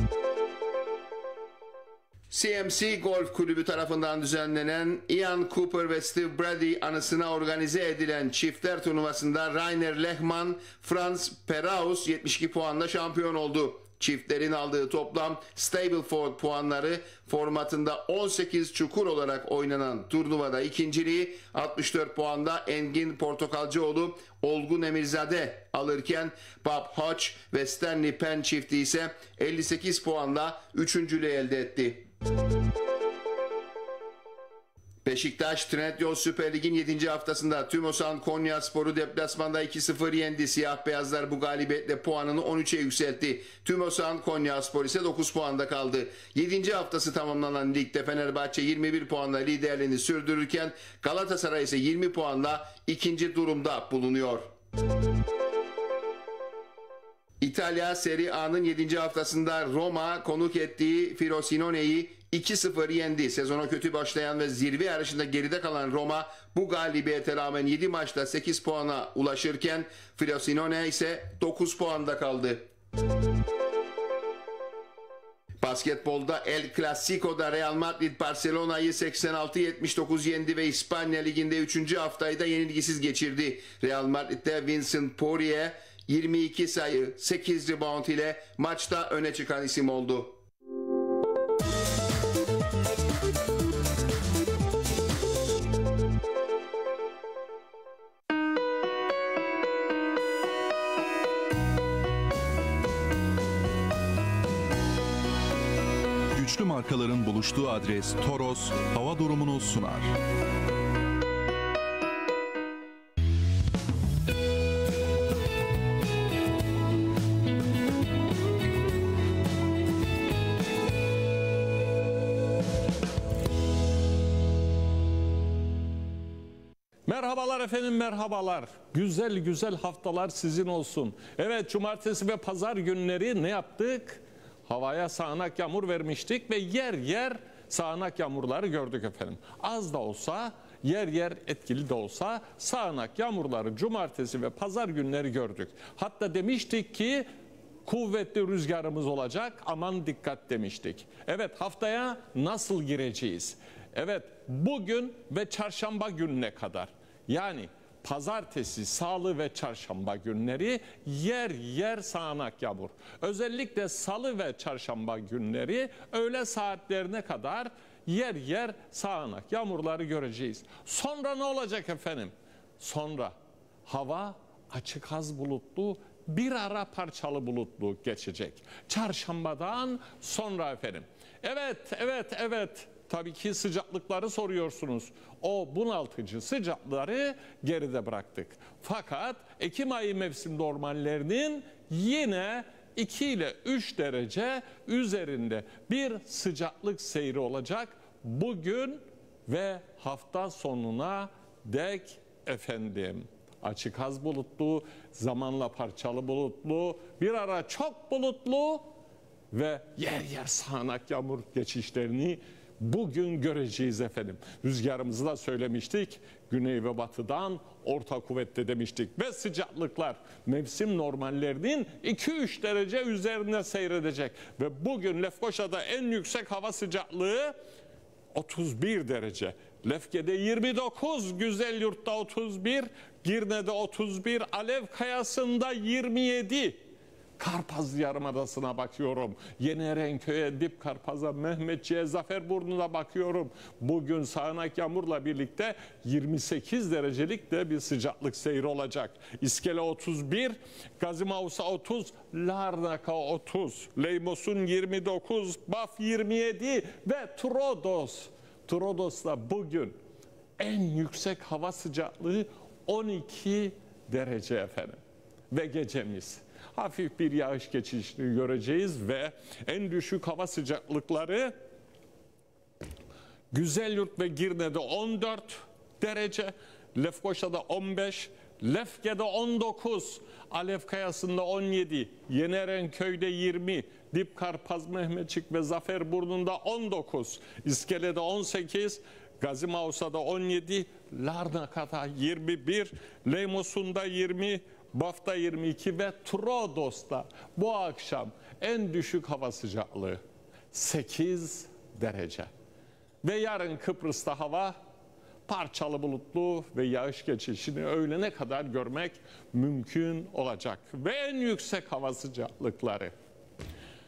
CMC Golf Kulübü tarafından düzenlenen Ian Cooper ve Steve Brady anısına organize edilen çiftler turnuvasında Rainer Lehmann, Franz Peraus 72 puanla şampiyon oldu. Çiftlerin aldığı toplam Stableford puanları formatında 18 çukur olarak oynanan turnuvada ikinciliği 64 puanda Engin Portakalcıoğlu, Olgun Emirzade alırken Bob Hodge ve Stanley Penn çifti ise 58 puanla üçüncülüğü elde etti. Beşiktaş, Trendyol Süper Lig'in 7. haftasında Tümosan Konyaspor'u deplasmanda 2-0 yendi. Siyah beyazlar bu galibiyetle puanını 13'e yükseltti. Tümosan Konyaspor ise 9 puanda kaldı. 7. haftası tamamlanan ligde Fenerbahçe 21 puanla liderliğini sürdürürken Galatasaray ise 20 puanla ikinci durumda bulunuyor. İtalya Serie A'nın 7. haftasında Roma konuk ettiği Frosinone'yi 2-0 yendi. Sezona kötü başlayan ve zirve yarışında geride kalan Roma bu galibiyete rağmen 7 maçta 8 puana ulaşırken Frosinone ise 9 puanda kaldı. Basketbolda El Clasico'da Real Madrid Barcelona'yı 86-79 yendi ve İspanya Ligi'nde 3. haftayı da yenilgisiz geçirdi. Real Madrid'de Vincent Poirier 22 sayı 8 rebound ile maçta öne çıkan isim oldu. Güçlü markaların buluştuğu adres Toros hava durumunu sunar. Merhabalar efendim, merhabalar. Güzel güzel haftalar sizin olsun. Evet, cumartesi ve pazar günleri ne yaptık? Havaya sağanak yağmur vermiştik ve yer yer sağanak yağmurları gördük efendim. Az da olsa, yer yer etkili de olsa sağanak yağmurları cumartesi ve pazar günleri gördük. Hatta demiştik ki kuvvetli rüzgarımız olacak, aman dikkat demiştik. Evet, haftaya nasıl gireceğiz? Evet, bugün ve çarşamba gününe kadar, yani pazartesi, salı ve çarşamba günleri yer yer sağanak yağmur. Özellikle salı ve çarşamba günleri öğle saatlerine kadar yer yer sağanak yağmurları göreceğiz. Sonra ne olacak efendim? Sonra hava açık az bulutlu, bir ara parçalı bulutlu geçecek. Çarşambadan sonra efendim. Evet. Tabii ki sıcaklıkları soruyorsunuz. O bunaltıcı sıcakları geride bıraktık. Fakat Ekim ayı mevsim normallerinin yine 2 ile 3 derece üzerinde bir sıcaklık seyri olacak bugün ve hafta sonuna dek efendim. Açık az bulutlu, zamanla parçalı bulutlu, bir ara çok bulutlu ve yer yer sağanak yağmur geçişlerini bugün göreceğiz efendim. Rüzgarımızı da söylemiştik. Güney ve batıdan orta kuvvetli demiştik. Ve sıcaklıklar mevsim normallerinin 2-3 derece üzerinde seyredecek. Ve bugün Lefkoşa'da en yüksek hava sıcaklığı 31 derece. Lefke'de 29, Güzelyurt'ta 31, Girne'de 31, Alevkayası'nda 27. Karpaz Yarımadası'na bakıyorum. Yenerenköy'e, Dipkarpaz'a, Mehmetçiğe, Zaferburnu'na bakıyorum. Bugün sağanak yağmurla birlikte 28 derecelik de bir sıcaklık seyri olacak. İskele 31, Gazimausa 30, Larnaka 30, Leymos'un 29, Baf 27 ve Trodos'ta bugün en yüksek hava sıcaklığı 12 derece efendim. Ve gecemiz hafif bir yağış geçişini göreceğiz ve en düşük hava sıcaklıkları Güzelyurt ve Girne'de 14 derece, Lefkoşa'da 15, Lefke'de 19, Alevkayası'nda 17, Yenerenköy'de 20, Dipkarpaz, Mehmetçik ve Zaferburnu'nda 19, İskele'de 18, Gazimausa'da 17, Larnaka'da 21, Leymos'unda 20, Baf'ta 22 ve Trodos'ta bu akşam en düşük hava sıcaklığı 8 derece. Ve yarın Kıbrıs'ta hava parçalı bulutlu ve yağış geçişini öğlene kadar görmek mümkün olacak. Ve en yüksek hava sıcaklıkları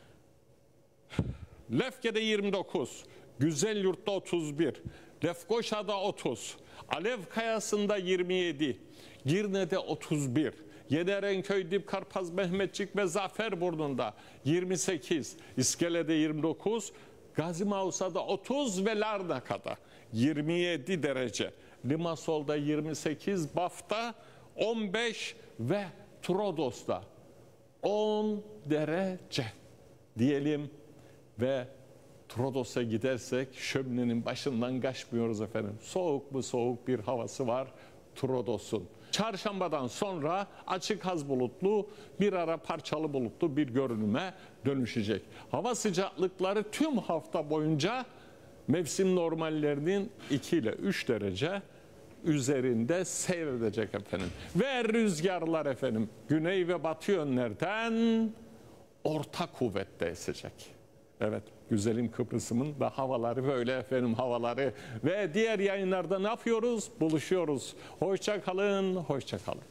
Lefke'de 29, Güzelyurt'ta 31, Lefkoşa'da 30, Alev Kayası'nda 27, Girne'de 31, Yenerenköy, Dipkarpaz, Mehmetçik ve Zaferburnu'nda 28, İskele'de 29, Gazi Mausa'da 30 ve Larnaka'da 27 derece. Limassol'da 28, Baf'ta 15 ve Trodos'ta 10 derece diyelim ve Trodos'a gidersek şöminenin başından kaçmıyoruz efendim. Soğuk mu soğuk bir havası var Trodos'un. Çarşambadan sonra açık az bulutlu, bir ara parçalı bulutlu bir görünüme dönüşecek. Hava sıcaklıkları tüm hafta boyunca mevsim normallerinin 2 ile 3 derece üzerinde seyredecek efendim. Ve rüzgarlar efendim güney ve batı yönlerden orta kuvvette esecek. Evet, güzelim Kıbrıs'ımın da havaları böyle efendim, havaları. Ve diğer yayınlarda ne yapıyoruz? Buluşuyoruz. Hoşça kalın, hoşça kalın.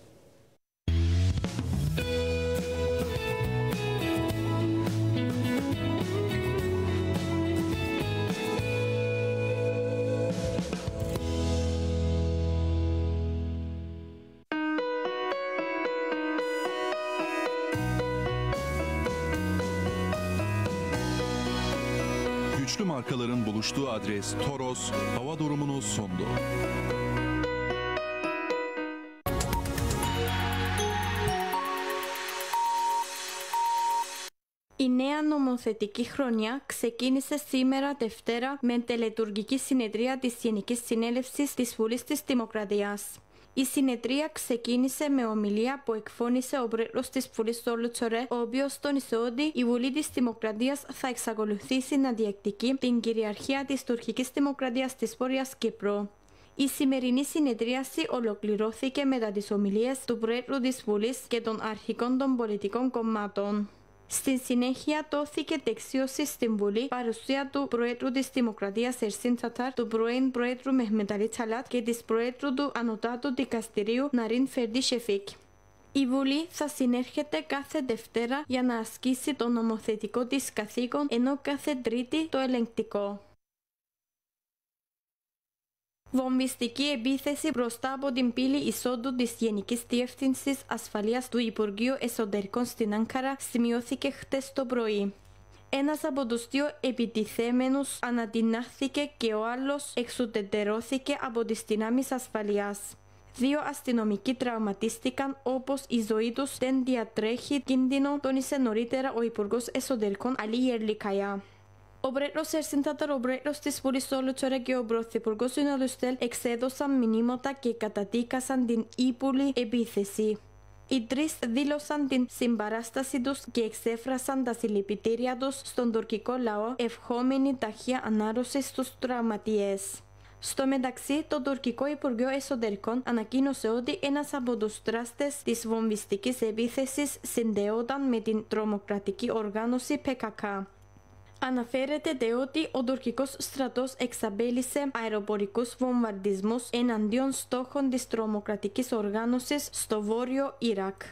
Güçlü markaların buluştuğu adres Toros hava durumunu sundu. Η νέα νομοθετική χρονιά ξεκίνησε σήμερα Δευτέρα με τελετουργική συνεδρία της Γενικής Συνέλευσης της Βουλής της Δημοκρατίας. Η συνεδρία ξεκίνησε με ομιλία που εκφώνησε ο πρόεδρος της Βουλής Ζόρλου Τσορέ, ο οποίος τόνισε ότι η Βουλή της Δημοκρατίας θα εξακολουθήσει να διεκδικεί την κυριαρχία της τουρκικής δημοκρατίας της Βόρειας Κύπρου. Η σημερινή συνεδρίαση ολοκληρώθηκε μετά τις ομιλίες του πρόεδρου της Βουλής και των αρχικών των πολιτικών κομμάτων. Στη συνέχεια δόθηκε δεξίωση στην Βουλή παρουσία του Προέδρου της Δημοκρατίας Ερσίν Τατάρ, του πρώην Προέδρου Μεχμετ Αλή Τσαλάτ και της Προέδρου του Ανωτάτου Δικαστηρίου Ναρίν Φερντί Σεφίκ. Η Βουλή θα συνέρχεται κάθε Δευτέρα για να ασκήσει το νομοθετικό της καθήκον, ενώ κάθε Τρίτη το ελεγκτικό. Βομβιστική επίθεση μπροστά από την πύλη εισόδου της Γενικής Διεύθυνσης Ασφαλείας του Υπουργείου Εσωτερικών στην Άνκαρα σημειώθηκε χτες το πρωί. Ένας από τους δύο επιτιθέμενους ανατινάχθηκε και ο άλλος εξουδετερώθηκε από τις δυνάμεις ασφαλείας. Δύο αστυνομικοί τραυματίστηκαν, όπως η ζωή τους δεν διατρέχει κίνδυνο, τόνισε νωρίτερα ο Υπουργός Εσωτερικών Αλή Γερλικαία. Ο πρόεδρος Ερσίν Τατάρ, ο πρόεδρος της Βουλής Ζόρλου Τσορέ και ο πρωθυπουργός Ιουναλουστέλ εξέδωσαν μηνύματα και καταδίκασαν την ύπουλη επίθεση. Οι τρεις δήλωσαν την συμπαράσταση τους και εξέφρασαν τα συλληπιτήρια τους στον τουρκικό λαό, ευχόμενοι ταχεία ανάρρωση στους τραυματίες. Στο μεταξύ, το τουρκικό Υπουργείο Εσωτερικών ανακοίνωσε ότι ένας από τους δράστες της βομβιστικής επίθεσης συνδεόταν με την τρομοκρατική οργάνωση PKK. Αναφέρεται ότι ο τουρκικός στρατός εξαπέλυσε αεροπορικούς βομβαρδισμούς εναντίον στόχων της τρομοκρατικής οργάνωσης στο βόρειο Ιράκ.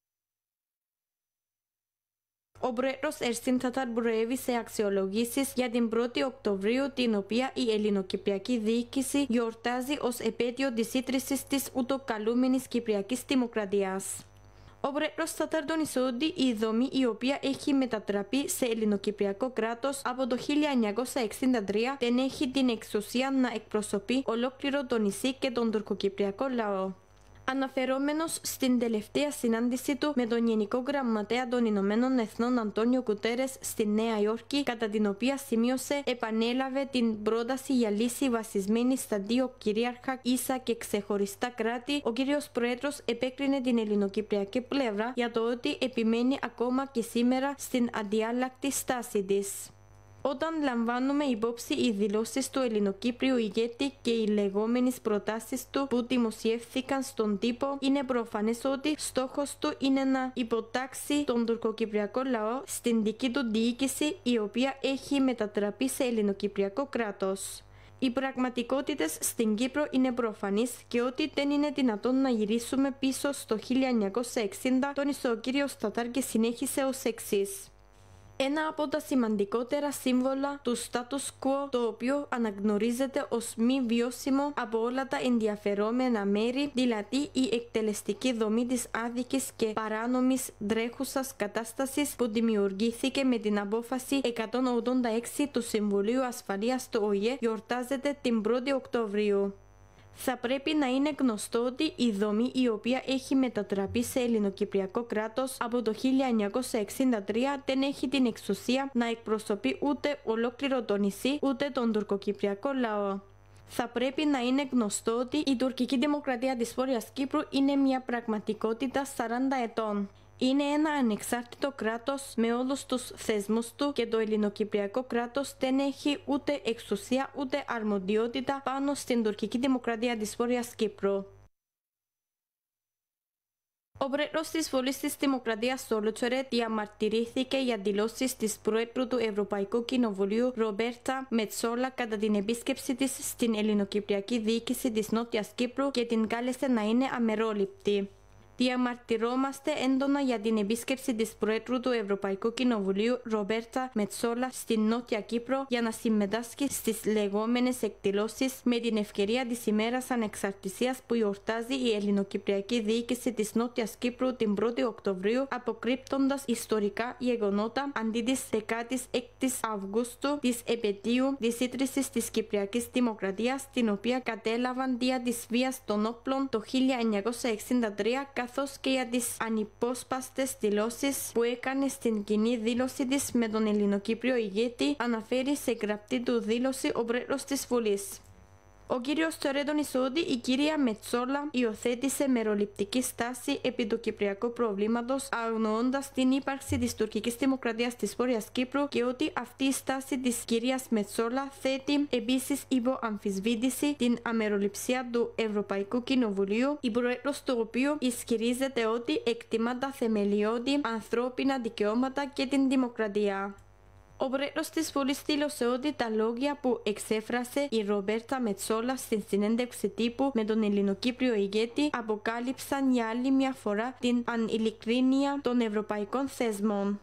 Ο πρόεδρος Ερσίν Τατάρ προέβη σε αξιολογήσεις για την 1η Οκτωβρίου, την οποία η ελληνοκυπριακή διοίκηση γιορτάζει ως επέτειο της ίδρυσης της ουτοκαλούμενης Κυπριακής Δημοκρατίας. Ο πρόεδρος Τατάρ τόνισε ότι η δομή, η οποία έχει μετατραπεί σε ελληνοκυπριακό κράτος από το 1963, δεν έχει την εξουσία να εκπροσωπεί ολόκληρο το νησί και τον τουρκοκυπριακό λαό. Αναφερόμενος στην τελευταία συνάντηση του με τον Γενικό Γραμματέα των Ηνωμένων Εθνών Αντώνιο Κουτέρες στη Νέα Υόρκη, κατά την οποία σημείωσε, επανέλαβε την πρόταση για λύση βασισμένη στα δύο κυρίαρχα, ίσα και ξεχωριστά κράτη. Ο κύριος Πρόεδρος επέκρινε την ελληνοκυπριακή πλευρά για το ότι επιμένει ακόμα και σήμερα στην αδιάλακτη στάση της. Όταν λαμβάνουμε υπόψη οι δηλώσεις του Ελληνοκύπριου ηγέτη και οι λεγόμενες προτάσεις του που δημοσιεύθηκαν στον τύπο, είναι προφανές ότι στόχος του είναι να υποτάξει τον τουρκοκυπριακό λαό στην δική του διοίκηση, η οποία έχει μετατραπεί σε ελληνοκυπριακό κράτος. Οι πραγματικότητες στην Κύπρο είναι προφανείς και ότι δεν είναι δυνατόν να γυρίσουμε πίσω στο 1960, τόνισε ο κύριος Τατάρ και συνέχισε ως εξής. Ένα από τα σημαντικότερα σύμβολα του status quo, το οποίο αναγνωρίζεται ως μη βιώσιμο από όλα τα ενδιαφερόμενα μέρη, δηλαδή η εκτελεστική δομή της άδικης και παράνομης τρέχουσας κατάστασης που δημιουργήθηκε με την απόφαση 186 του Συμβουλίου Ασφαλείας του ΟΗΕ, γιορτάζεται την 1η Οκτωβρίου. Θα πρέπει να είναι γνωστό ότι η δομή η οποία έχει μετατραπεί σε ελληνοκυπριακό κράτος από το 1963 δεν έχει την εξουσία να εκπροσωπεί ούτε ολόκληρο το νησί ούτε τον τουρκοκυπριακό λαό. Θα πρέπει να είναι γνωστό ότι η τουρκική δημοκρατία της Βόρειας Κύπρου είναι μια πραγματικότητα 40 ετών. Είναι ένα ανεξάρτητο κράτος με όλους τους θεσμούς του και το ελληνοκυπριακό κράτος δεν έχει ούτε εξουσία ούτε αρμοδιότητα πάνω στην τουρκική δημοκρατία της Βόρειας Κύπρου. Ο πρόεδρος της Βουλής της Δημοκρατίας Ζόρλου Τόρε διαμαρτυρήθηκε για δηλώσεις της Προέδρου του Ευρωπαϊκού Κοινοβουλίου Ρομπέρτα Μετσόλα κατά την επίσκεψη της στην ελληνοκυπριακή διοίκηση της Νότιας Κύπρου και την κάλεσε να είναι αμερόληπτη. Διαμαρτυρόμαστε έντονα για την επίσκεψη της Προέδρου του Ευρωπαϊκού Κοινοβουλίου Ρομπέρτα Μετσόλα στην Νότια Κύπρο για να συμμετάσχει στις λεγόμενες εκδηλώσεις με την ευκαιρία της ημέρας ανεξαρτησίας που γιορτάζει η ελληνοκυπριακή διοίκηση της Νότιας Κύπρου την 1η Οκτωβρίου, αποκρύπτοντας ιστορικά γεγονότα αντί της 16ης Αυγούστου, της επετείου της ίδρυσης της Κυπριακής Δημοκρατίας, την οποία κατέλαβαν δια της βίας των όπλων το 1963, καθώς και για τις ανυπόσπαστες δηλώσεις που έκανε στην κοινή δήλωση της με τον Ελληνοκύπριο ηγέτη, αναφέρει σε γραπτή του δήλωση ο πρόεδρος της Βουλής. Ο κύριος Τόρε τόνισε ότι η κυρία Μετσόλα υιοθέτησε μεροληπτική στάση επί του κυπριακού προβλήματος, αγνοώντας την ύπαρξη της τουρκικής δημοκρατίας της Βόρειας Κύπρου και ότι αυτή η στάση της κυρίας Μετσόλα θέτει επίσης υπό αμφισβήτηση την αμεροληψία του Ευρωπαϊκού Κοινοβουλίου, η πρόεδρος του οποίου ισχυρίζεται ότι εκτιμά τα θεμελιώδη ανθρώπινα δικαιώματα και την δημοκρατία. Ο πρόεδρος της Βουλής δήλωσε ότι τα λόγια που εξέφρασε η Ρομπέρτα Μετσόλα στην συνέντευξη τύπου με τον Ελληνοκύπριο ηγέτη αποκάλυψαν για άλλη μια φορά την ανειλικρίνεια των ευρωπαϊκών θεσμών.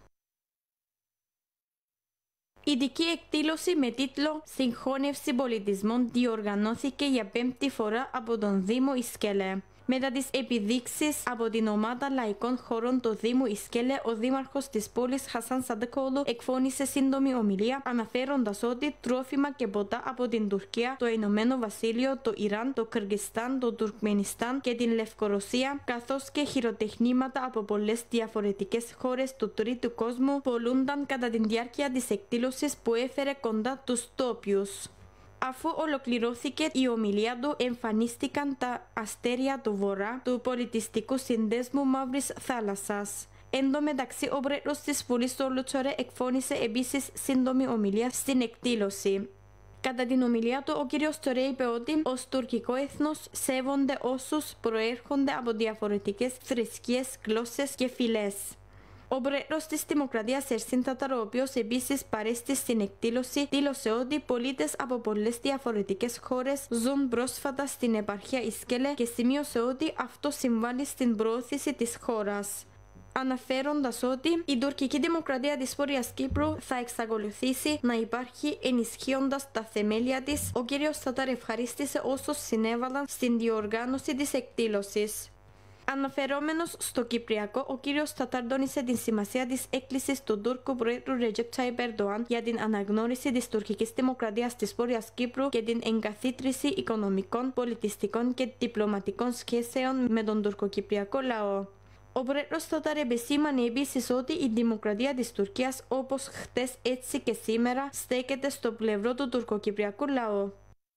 Ειδική εκδήλωση με τίτλο «Συγχώνευση πολιτισμών» διοργανώθηκε για 5η φορά από τον Δήμο Ισκελέ. Μετά τις επιδείξεις από την ομάδα λαϊκών χωρών του Δήμου Ισκελέ, ο δήμαρχος της πόλης Χασάν Σαντεκόλου εκφώνησε σύντομη ομιλία αναφέροντας ότι τρόφιμα και ποτά από την Τουρκία, το Ηνωμένο Βασίλειο, το Ιράν, το Κυργιστάν, το Τουρκμενιστάν και την Λευκορωσία, καθώς και χειροτεχνήματα από πολλές διαφορετικές χώρες του τρίτου κόσμου πολλούνταν κατά τη διάρκεια της εκδήλωσης που έφερε κοντά τους τόπιους. Αφού ολοκληρώθηκε η ομιλία του, εμφανίστηκαν τα αστέρια του Βορρά του πολιτιστικού συνδέσμου Μαύρης Θάλασσας. Εν τω μεταξύ, ο πρόεδρος της Βουλής Ζόρλου Τόρε εκφώνησε επίσης σύντομη ομιλία στην εκδήλωση. Κατά την ομιλία του, ο κύριος Τόρε είπε ότι ως τουρκικό έθνος σέβονται όσους προέρχονται από διαφορετικές θρησκείες, γλώσσες και φυλές. Ο πρόεδρος της Δημοκρατίας Ερσίν Τατάρ, ο οποίος επίσης παρέστη στην εκδήλωση, δήλωσε ότι πολίτες από πολλές διαφορετικές χώρες ζουν πρόσφατα στην επαρχία Ισκελέ και σημείωσε ότι αυτό συμβάλλει στην προώθηση της χώρας. Αναφέροντας ότι η τουρκική δημοκρατία της Βόρειας Κύπρου θα εξακολουθήσει να υπάρχει ενισχύοντας τα θεμέλια της, ο κύριος Τατάρ ευχαρίστησε όσους συνέβαλαν στην διοργάνωση της εκδήλωσης. Αναφερόμενος στο Κυπριακό, ο κύριος Τατάρ τόνισε την σημασία της έκκλησης του Τούρκου Προέδρου Ρετζέπ Τάιπ Ερντοάν για την αναγνώριση της τουρκικής δημοκρατίας της Βόρειας Κύπρου και την εγκαθίδρυση οικονομικών, πολιτιστικών και διπλωματικών σχέσεων με τον τουρκοκυπριακό λαό. Ο πρόεδρος Τατάρ επεσήμανε επίσης ότι η δημοκρατία της Τουρκίας, όπως χτες έτσι και σήμερα, στέκεται στο πλευρό του τουρκοκυπριακού λαού.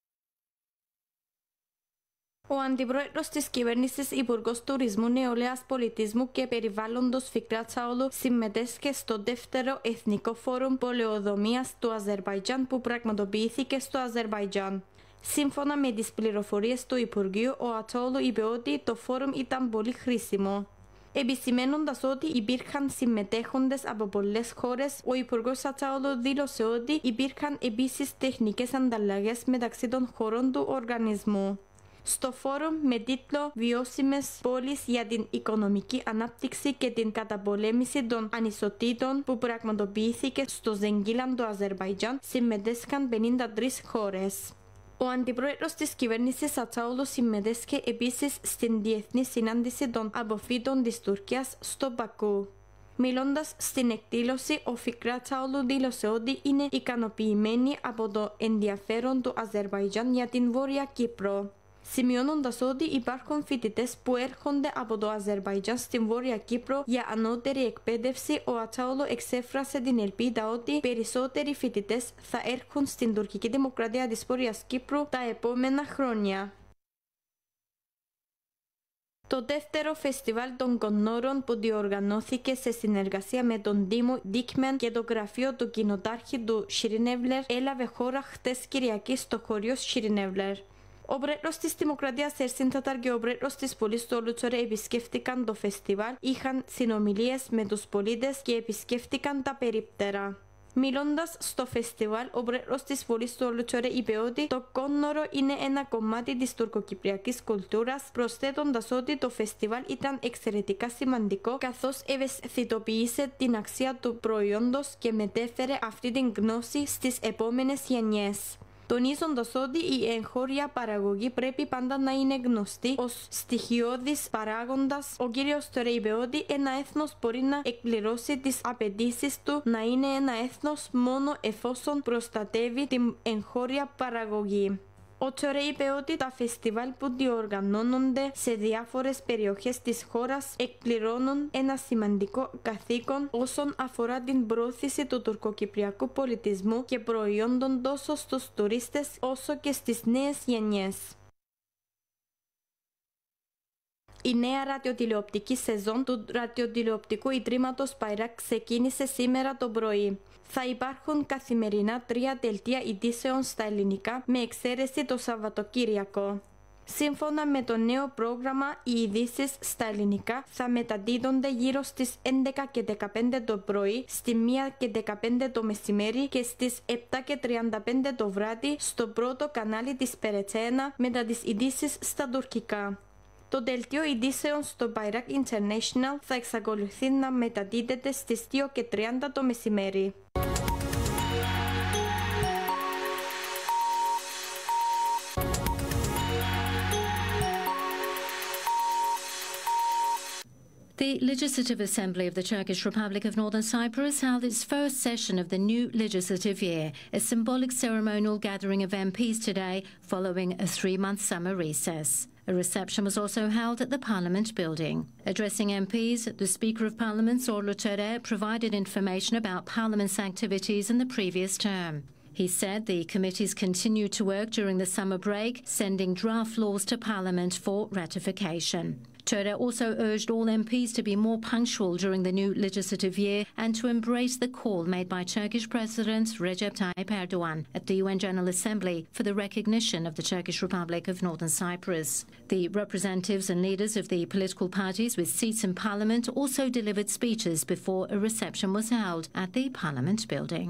Ο αντιπρόεδρος της κυβέρνησης, Υπουργός Τουρισμού, Νεολαίας, Πολιτισμού και Περιβάλλοντος Φικράτ Τσαόλου συμμετέσχε στο δεύτερο Εθνικό Φόρουμ Πολεοδομίας του Αζερβαϊτζάν που πραγματοποιήθηκε στο Αζερβαϊτζάν. Σύμφωνα με τις πληροφορίες του Υπουργείου, ο Ατσαόλου είπε ότι το φόρουμ ήταν πολύ χρήσιμο. Επισημαίνοντας ότι υπήρχαν συμμετέχοντες από πολλές χώρες, ο Υπουργός Ατσαόλου δήλωσε ότι υπήρχαν επίσης τεχνικές ανταλλαγές μεταξύ των χωρών του οργανισμού. στο φόρουμ με τίτλο «Βιώσιμες πόλεις για την οικονομική ανάπτυξη και την καταπολέμηση των ανισοτήτων» που πραγματοποιήθηκε στο Ζενγκίλαν, το Αζερβαϊτζάν, συμμετέσχαν 53 χώρες. Ο αντιπρόεδρος της κυβέρνησης Ατσάολου συμμετέσχε επίσης στην διεθνή συνάντηση των αποφύτων της Τουρκίας στο Μπακού. Μιλώντας στην εκδήλωση, ο Φικράτ Τσάολου δήλωσε ότι είναι ικανοποιημένοι από το ενδιαφέρον του Αζερβαϊτζάν για την Βόρεια Κύπρο. Σημειώνοντας ότι υπάρχουν φοιτητές που έρχονται από το Αζερβαϊτζάν στην Βόρεια Κύπρο για ανώτερη εκπαίδευση, ο Ατσάολου εξέφρασε την ελπίδα ότι περισσότεροι φοιτητές θα έρχουν στην τουρκική δημοκρατία της Βόρειας Κύπρου τα επόμενα χρόνια. Το δεύτερο φεστιβάλ των Κονόρων που διοργανώθηκε σε συνεργασία με τον Δήμο Δίκμεν και το γραφείο του κοινοτάρχη του Σιρινεύλερ έλαβε χώρα χτες Κυριακή στο χωριό Σιρινεύλερ. Ο πρόεδρος της Δημοκρατίας Ερσίν Τατάρ και ο πρόεδρος της πόλης του Ολουτσορέ επισκέφτηκαν το φεστιβάλ, είχαν συνομιλίες με τους πολίτες και επισκέφτηκαν τα περίπτερα. Μιλώντας στο φεστιβάλ, ο πρόεδρος της πόλης του Ολουτσορέ είπε ότι το κόννορο είναι ένα κομμάτι της τουρκοκυπριακής κουλτούρας, προσθέτοντας ότι το φεστιβάλ ήταν εξαιρετικά σημαντικό καθώς ευαισθητοποίησε την αξία του προϊόντος και μετέφερε αυτή την γνώση στις επόμενες γενιές. Τονίζοντας ότι η εγχώρια παραγωγή πρέπει πάντα να είναι γνωστή ως στοιχειώδης παράγοντας, ο κύριος Τωρέ είπε ότι ένα έθνος μπορεί να εκπληρώσει τις απαιτήσεις του να είναι ένα έθνος μόνο εφόσον προστατεύει την εγχώρια παραγωγή. Ο Τσορέ είπε ότι τα φεστιβάλ που διοργανώνονται σε διάφορες περιοχές της χώρας εκπληρώνουν ένα σημαντικό καθήκον όσον αφορά την προώθηση του τουρκοκυπριακού πολιτισμού και προϊόντων τόσο στους τουρίστες όσο και στις νέες γενιές. Η νέα ραδιοτηλεοπτική σεζόν του Ραδιοτηλεοπτικού Ιδρύματος Παϊράκ ξεκίνησε σήμερα το πρωί. Θα υπάρχουν καθημερινά 3 δελτία ειδήσεων στα ελληνικά με εξαίρεση το Σαββατοκύριακο. Σύμφωνα με το νέο πρόγραμμα, οι ειδήσεις στα ελληνικά θα μεταδίδονται γύρω στις 11 και 15 το πρωί, στη 1 και 15 το μεσημέρι και στις 7 και 35 το βράδυ στο πρώτο κανάλι της Περετσένα μετά τις ειδήσεις στα τουρκικά. Το δελτίο ειδήσεων στο Bayrak International θα εξακολουθεί να μεταδίδεται στις 2 και 30 το μεσημέρι. The Legislative Assembly of the Turkish Republic of Northern Cyprus held its first session of the new legislative year, a symbolic ceremonial gathering of MPs today following a 3-month summer recess. A reception was also held at the Parliament building. Addressing MPs, the Speaker of Parliament, Zorlu Töre, provided information about Parliament's activities in the previous term. He said the committees continued to work during the summer break, sending draft laws to Parliament for ratification. Töre also urged all MPs to be more punctual during the new legislative year and to embrace the call made by Turkish President Recep Tayyip Erdogan at the UN General Assembly for the recognition of the Turkish Republic of Northern Cyprus. The representatives and leaders of the political parties with seats in Parliament also delivered speeches before a reception was held at the Parliament building.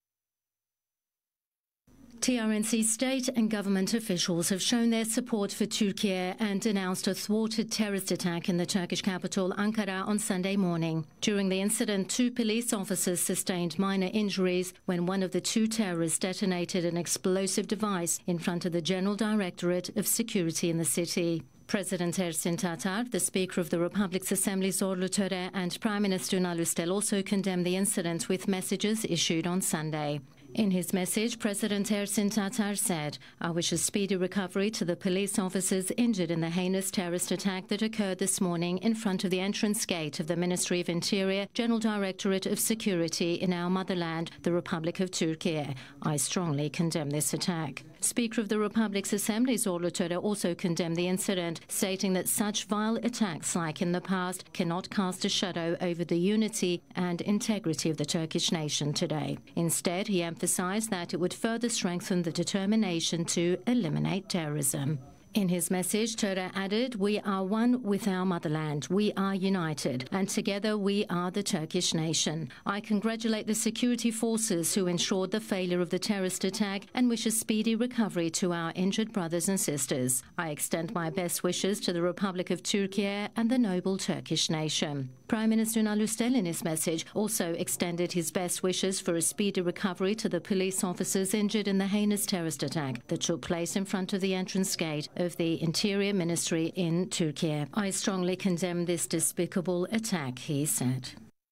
TRNC state and government officials have shown their support for Turkey and denounced a thwarted terrorist attack in the Turkish capital, Ankara, on Sunday morning. During the incident, 2 police officers sustained minor injuries when one of the 2 terrorists detonated an explosive device in front of the General Directorate of Security in the city. President Ersin Tatar, the Speaker of the Republic's Assembly Zorlu Töre, and Prime Minister Ünal Üstel also condemned the incident with messages issued on Sunday. In his message, President Ersin Tatar said, "I wish a speedy recovery to the police officers injured in the heinous terrorist attack that occurred this morning in front of the entrance gate of the Ministry of Interior, General Directorate of Security in our motherland, the Republic of Turkey. I strongly condemn this attack." Speaker of the Republic's Assembly, Zorlu Töre, also condemned the incident, stating that such vile attacks like in the past cannot cast a shadow over the unity and integrity of the Turkish nation today. Instead, he emphasized that it would further strengthen the determination to eliminate terrorism. In his message, Töre added, "We are one with our motherland. We are united, and together we are the Turkish nation. I congratulate the security forces who ensured the failure of the terrorist attack and wish a speedy recovery to our injured brothers and sisters. I extend my best wishes to the Republic of Turkey and the noble Turkish nation." Prime Minister Ünal Üstel in his message also extended his best wishes for a speedy recovery to the police officers injured in the heinous terrorist attack that took place in front of the entrance gate of the Interior Ministry in Turkey. "I strongly condemn this despicable attack," he said.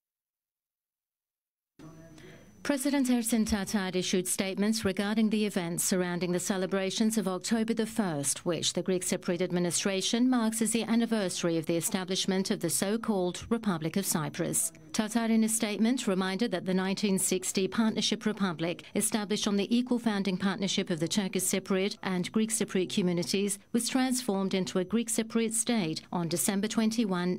President Ersin Tatar issued statements regarding the events surrounding the celebrations of October the 1st, which the Greek Cypriot administration marks as the anniversary of the establishment of the so-called Republic of Cyprus. Tatar in his statement reminded that the 1960 Partnership Republic, established on the equal founding partnership of the Turkish Cypriot and Greek Cypriot communities, was transformed into a Greek Cypriot state on December 21,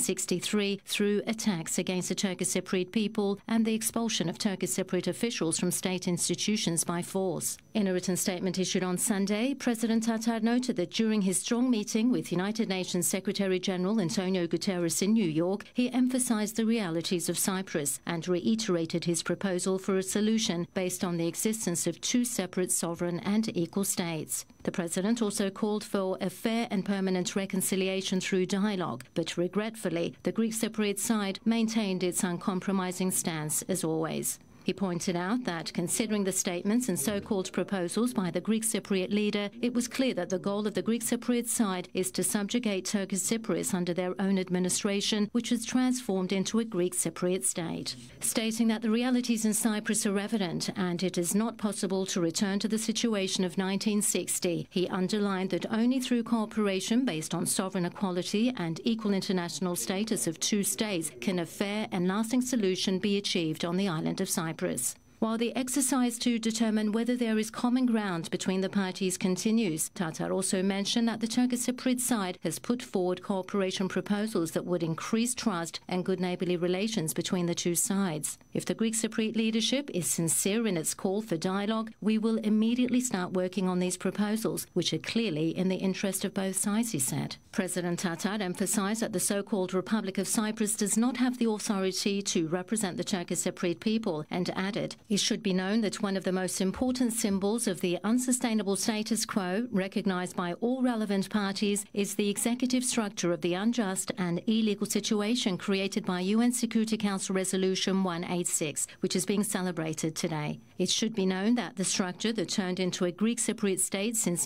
1963 through attacks against the Turkish Cypriot people and the expulsion of Turkish Cypriot officials from state institutions by force. In a written statement issued on Sunday, President Tatar noted that during his strong meeting with United Nations Secretary-General Antonio Guterres in New York, he emphasized the realities of Cyprus and reiterated his proposal for a solution based on the existence of two separate sovereign and equal states. The president also called for a fair and permanent reconciliation through dialogue, but regretfully, the Greek Cypriot side maintained its uncompromising stance as always. He pointed out that, considering the statements and so-called proposals by the Greek Cypriot leader, it was clear that the goal of the Greek Cypriot side is to subjugate Turkish Cypriots under their own administration, which was transformed into a Greek Cypriot state. Stating that the realities in Cyprus are evident and it is not possible to return to the situation of 1960, he underlined that only through cooperation based on sovereign equality and equal international status of two states can a fair and lasting solution be achieved on the island of Cyprus. While the exercise to determine whether there is common ground between the parties continues, Tatar also mentioned that the Turkish Cypriot side has put forward cooperation proposals that would increase trust and good neighbourly relations between the two sides. If the Greek Cypriot leadership is sincere in its call for dialogue, we will immediately start working on these proposals, which are clearly in the interest of both sides, he said. President Tatar emphasised that the so-called Republic of Cyprus does not have the authority to represent the Turkish Cypriot people and added, "It should be known that one of the most important symbols of the unsustainable status quo, recognised by all relevant parties, is the executive structure of the unjust and illegal situation created by UN Security Council Resolution 186, which is being celebrated today. It should be known that the structure that turned into a Greek Cypriot state since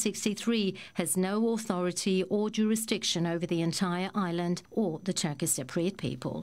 1963 has no authority or jurisdiction over the entire island or the Turkish Cypriot people."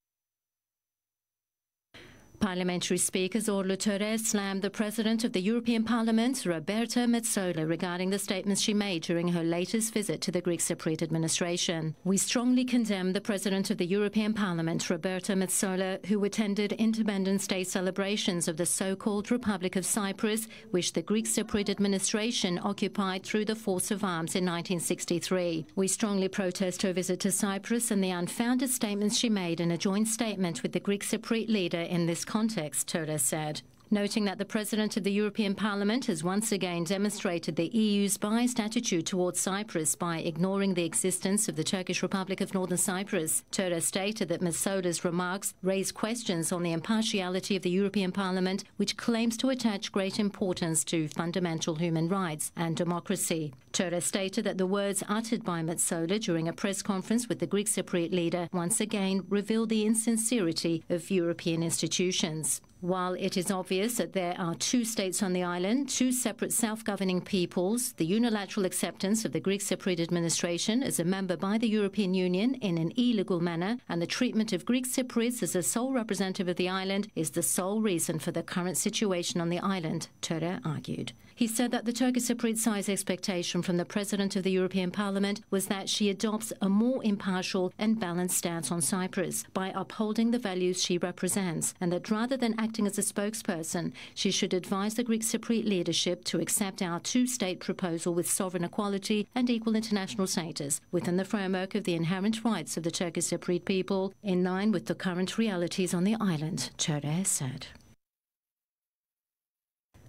Parliamentary Speaker Zorlu Töre slammed the President of the European Parliament, Roberta Metsola, regarding the statements she made during her latest visit to the Greek Cypriot administration. "We strongly condemn the President of the European Parliament, Roberta Metsola, who attended Independence Day celebrations of the so-called Republic of Cyprus, which the Greek Cypriot administration occupied through the force of arms in 1963. We strongly protest her visit to Cyprus and the unfounded statements she made in a joint statement with the Greek Cypriot leader in this context," Töre said. Noting that the President of the European Parliament has once again demonstrated the EU's biased attitude towards Cyprus by ignoring the existence of the Turkish Republic of Northern Cyprus, Töre stated that Metsola's remarks raise questions on the impartiality of the European Parliament, which claims to attach great importance to fundamental human rights and democracy. Töre stated that the words uttered by Metsola during a press conference with the Greek Cypriot leader once again reveal the insincerity of European institutions. While it is obvious that there are two states on the island, two separate self-governing peoples, the unilateral acceptance of the Greek Cypriot administration as a member by the European Union in an illegal manner and the treatment of Greek Cypriots as the sole representative of the island is the sole reason for the current situation on the island, Töre argued. He said that the Turkish Cypriot side's expectation from the President of the European Parliament was that she adopts a more impartial and balanced stance on Cyprus by upholding the values she represents, and that rather than acting as a spokesperson, she should advise the Greek Cypriot leadership to accept our two-state proposal with sovereign equality and equal international status within the framework of the inherent rights of the Turkish Cypriot people, in line with the current realities on the island, Töre said.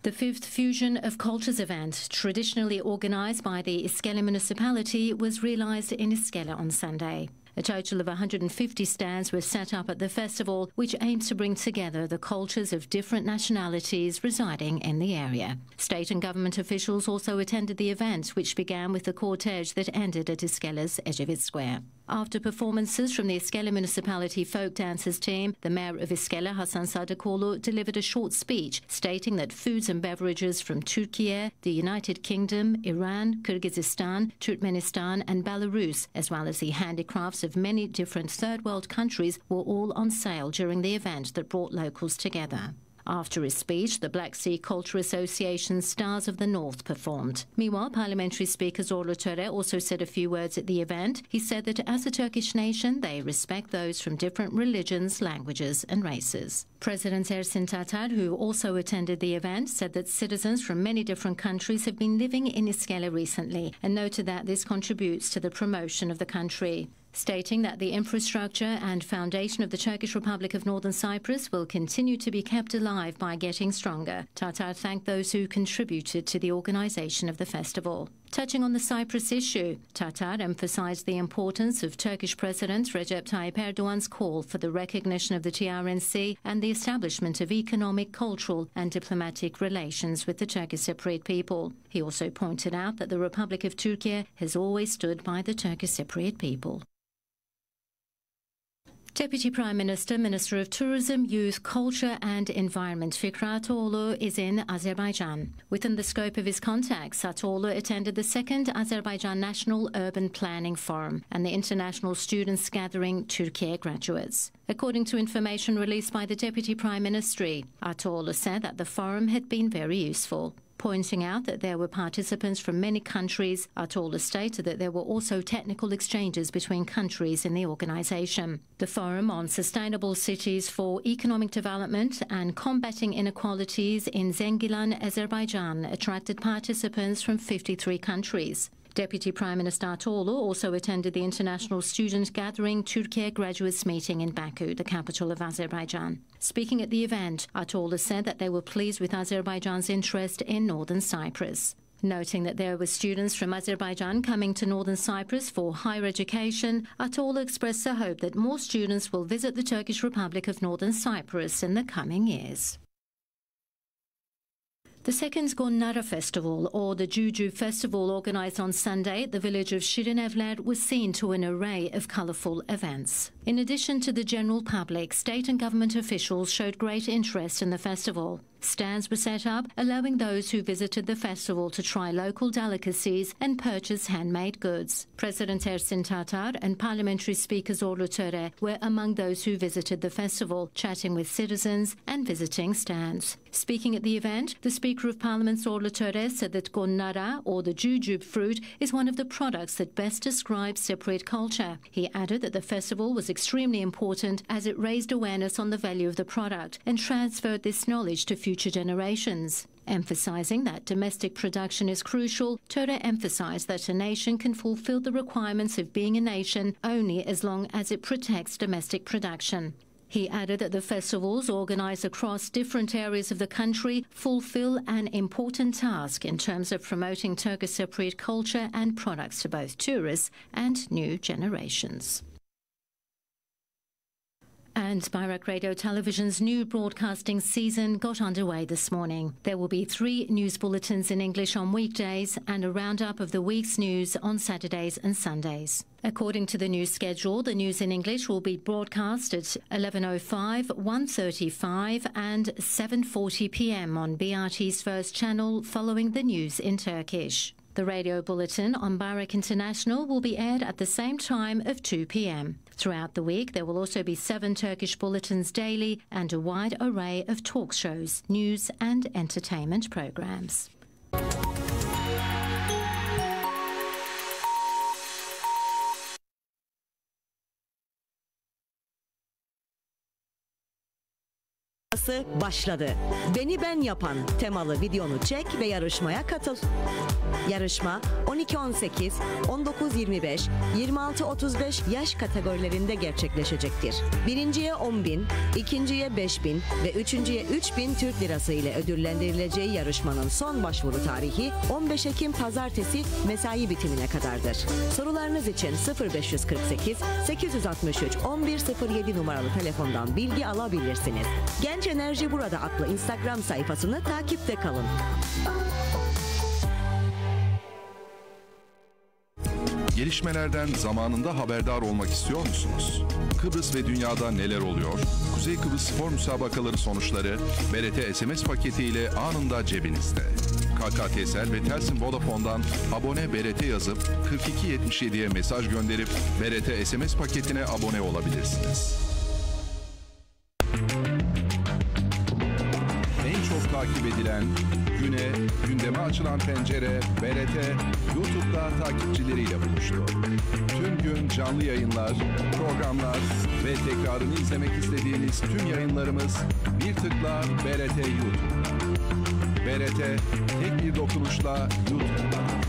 The fifth Fusion of Cultures event, traditionally organised by the Iskele municipality, was realised in Iskele on Sunday. A total of 150 stands were set up at the festival, which aims to bring together the cultures of different nationalities residing in the area. State and government officials also attended the event, which began with the cortege that ended at Iskele's Ecevit Square. After performances from the Iskele municipality folk dancers team, the mayor of Iskele, Hasan Sadıkoğlu, delivered a short speech stating that foods and beverages from Turkey, the United Kingdom, Iran, Kyrgyzstan, Turkmenistan and Belarus, as well as the handicrafts of many different third world countries, were all on sale during the event that brought locals together. After his speech, the Black Sea Culture Association's Stars of the North performed. Meanwhile, Parliamentary Speaker Zorlu Töre also said a few words at the event. He said that as a Turkish nation, they respect those from different religions, languages and races. President Ersin Tatar, who also attended the event, said that citizens from many different countries have been living in Iskele recently and noted that this contributes to the promotion of the country, stating that the infrastructure and foundation of the Turkish Republic of Northern Cyprus will continue to be kept alive by getting stronger. Tatar thanked those who contributed to the organisation of the festival. Touching on the Cyprus issue, Tatar emphasised the importance of Turkish President Recep Tayyip Erdogan's call for the recognition of the TRNC and the establishment of economic, cultural and diplomatic relations with the Turkish Cypriot people. He also pointed out that the Republic of Turkey has always stood by the Turkish Cypriot people. Deputy Prime Minister, Minister of Tourism, Youth, Culture and Environment Fikret Ataoglu is in Azerbaijan. Within the scope of his contacts, Ataoglu attended the second Azerbaijan National Urban Planning Forum and the International Students Gathering Turkey Graduates. According to information released by the Deputy Prime Ministry, Ataoglu said that the forum had been very useful. Pointing out that there were participants from many countries, Ataoglu stated that there were also technical exchanges between countries in the organisation. The Forum on Sustainable Cities for Economic Development and Combating Inequalities in Zengilan, Azerbaijan, attracted participants from 53 countries. Deputy Prime Minister Ataoglu also attended the International Student Gathering Turkey Graduates Meeting in Baku, the capital of Azerbaijan. Speaking at the event, Ataoglu said that they were pleased with Azerbaijan's interest in Northern Cyprus. Noting that there were students from Azerbaijan coming to Northern Cyprus for higher education, Ataoglu expressed the hope that more students will visit the Turkish Republic of Northern Cyprus in the coming years. The second Gonara Festival, or the Juju Festival, organised on Sunday at the village of Şirinevler, was seen to an array of colourful events. In addition to the general public, state and government officials showed great interest in the festival. Stands were set up, allowing those who visited the festival to try local delicacies and purchase handmade goods. President Ersin Tatar and Parliamentary Speaker Zorlu Töre were among those who visited the festival, chatting with citizens and visiting stands. Speaking at the event, the Speaker of Parliament Zorlu Töre said that Gonara, or the jujube fruit, is one of the products that best describes Cypriot culture. He added that the festival was extremely important as it raised awareness on the value of the product and transferred this knowledge to future generations. Emphasising that domestic production is crucial, Töre emphasised that a nation can fulfil the requirements of being a nation only as long as it protects domestic production. He added that the festivals organised across different areas of the country fulfil an important task in terms of promoting Turkish Cypriot culture and products to both tourists and new generations. And Bayrak Radio Television's new broadcasting season got underway this morning. There will be 3 news bulletins in English on weekdays and a roundup of the week's news on Saturdays and Sundays. According to the news schedule, the news in English will be broadcast at 11:05, 1:35 and 7:40 p.m. on BRT's first channel, following the news in Turkish. The radio bulletin on Bayrak International will be aired at the same time of 2 p.m. Throughout the week, there will also be 7 Turkish bulletins daily and a wide array of talk shows, news and entertainment programs. yarışması başladı. Beni ben yapan temalı videonu çek ve yarışmaya katıl. Yarışma 12-18, 19-25, 26-35 yaş kategorilerinde gerçekleşecektir. Birinciye 10.000, ikinciye 5.000 ve üçüncüye 3.000 Türk Lirası ile ödüllendirileceği yarışmanın son başvuru tarihi 15 Ekim Pazartesi mesai bitimine kadardır. Sorularınız için 0548 863 1107 numaralı telefondan bilgi alabilirsiniz. Genç Enerji Burada adlı Instagram sayfasını takipte kalın. Gelişmelerden zamanında haberdar olmak istiyor musunuz? Kıbrıs ve dünyada neler oluyor? Kuzey Kıbrıs Spor Müsabakaları sonuçları BRT SMS paketi ile anında cebinizde. KKTSL ve Telsin Vodafone'dan abone BRT yazıp 4277'ye mesaj gönderip BRT SMS paketine abone olabilirsiniz. En çok takip edilen, gündeme açılan pencere BRT YouTube'da takipçileriyle buluştu. Tüm gün canlı yayınlar, programlar ve tekrarını izlemek istediğiniz tüm yayınlarımız bir tıkla BRT YouTube'da. BRT tek bir dokunuşla YouTube'da.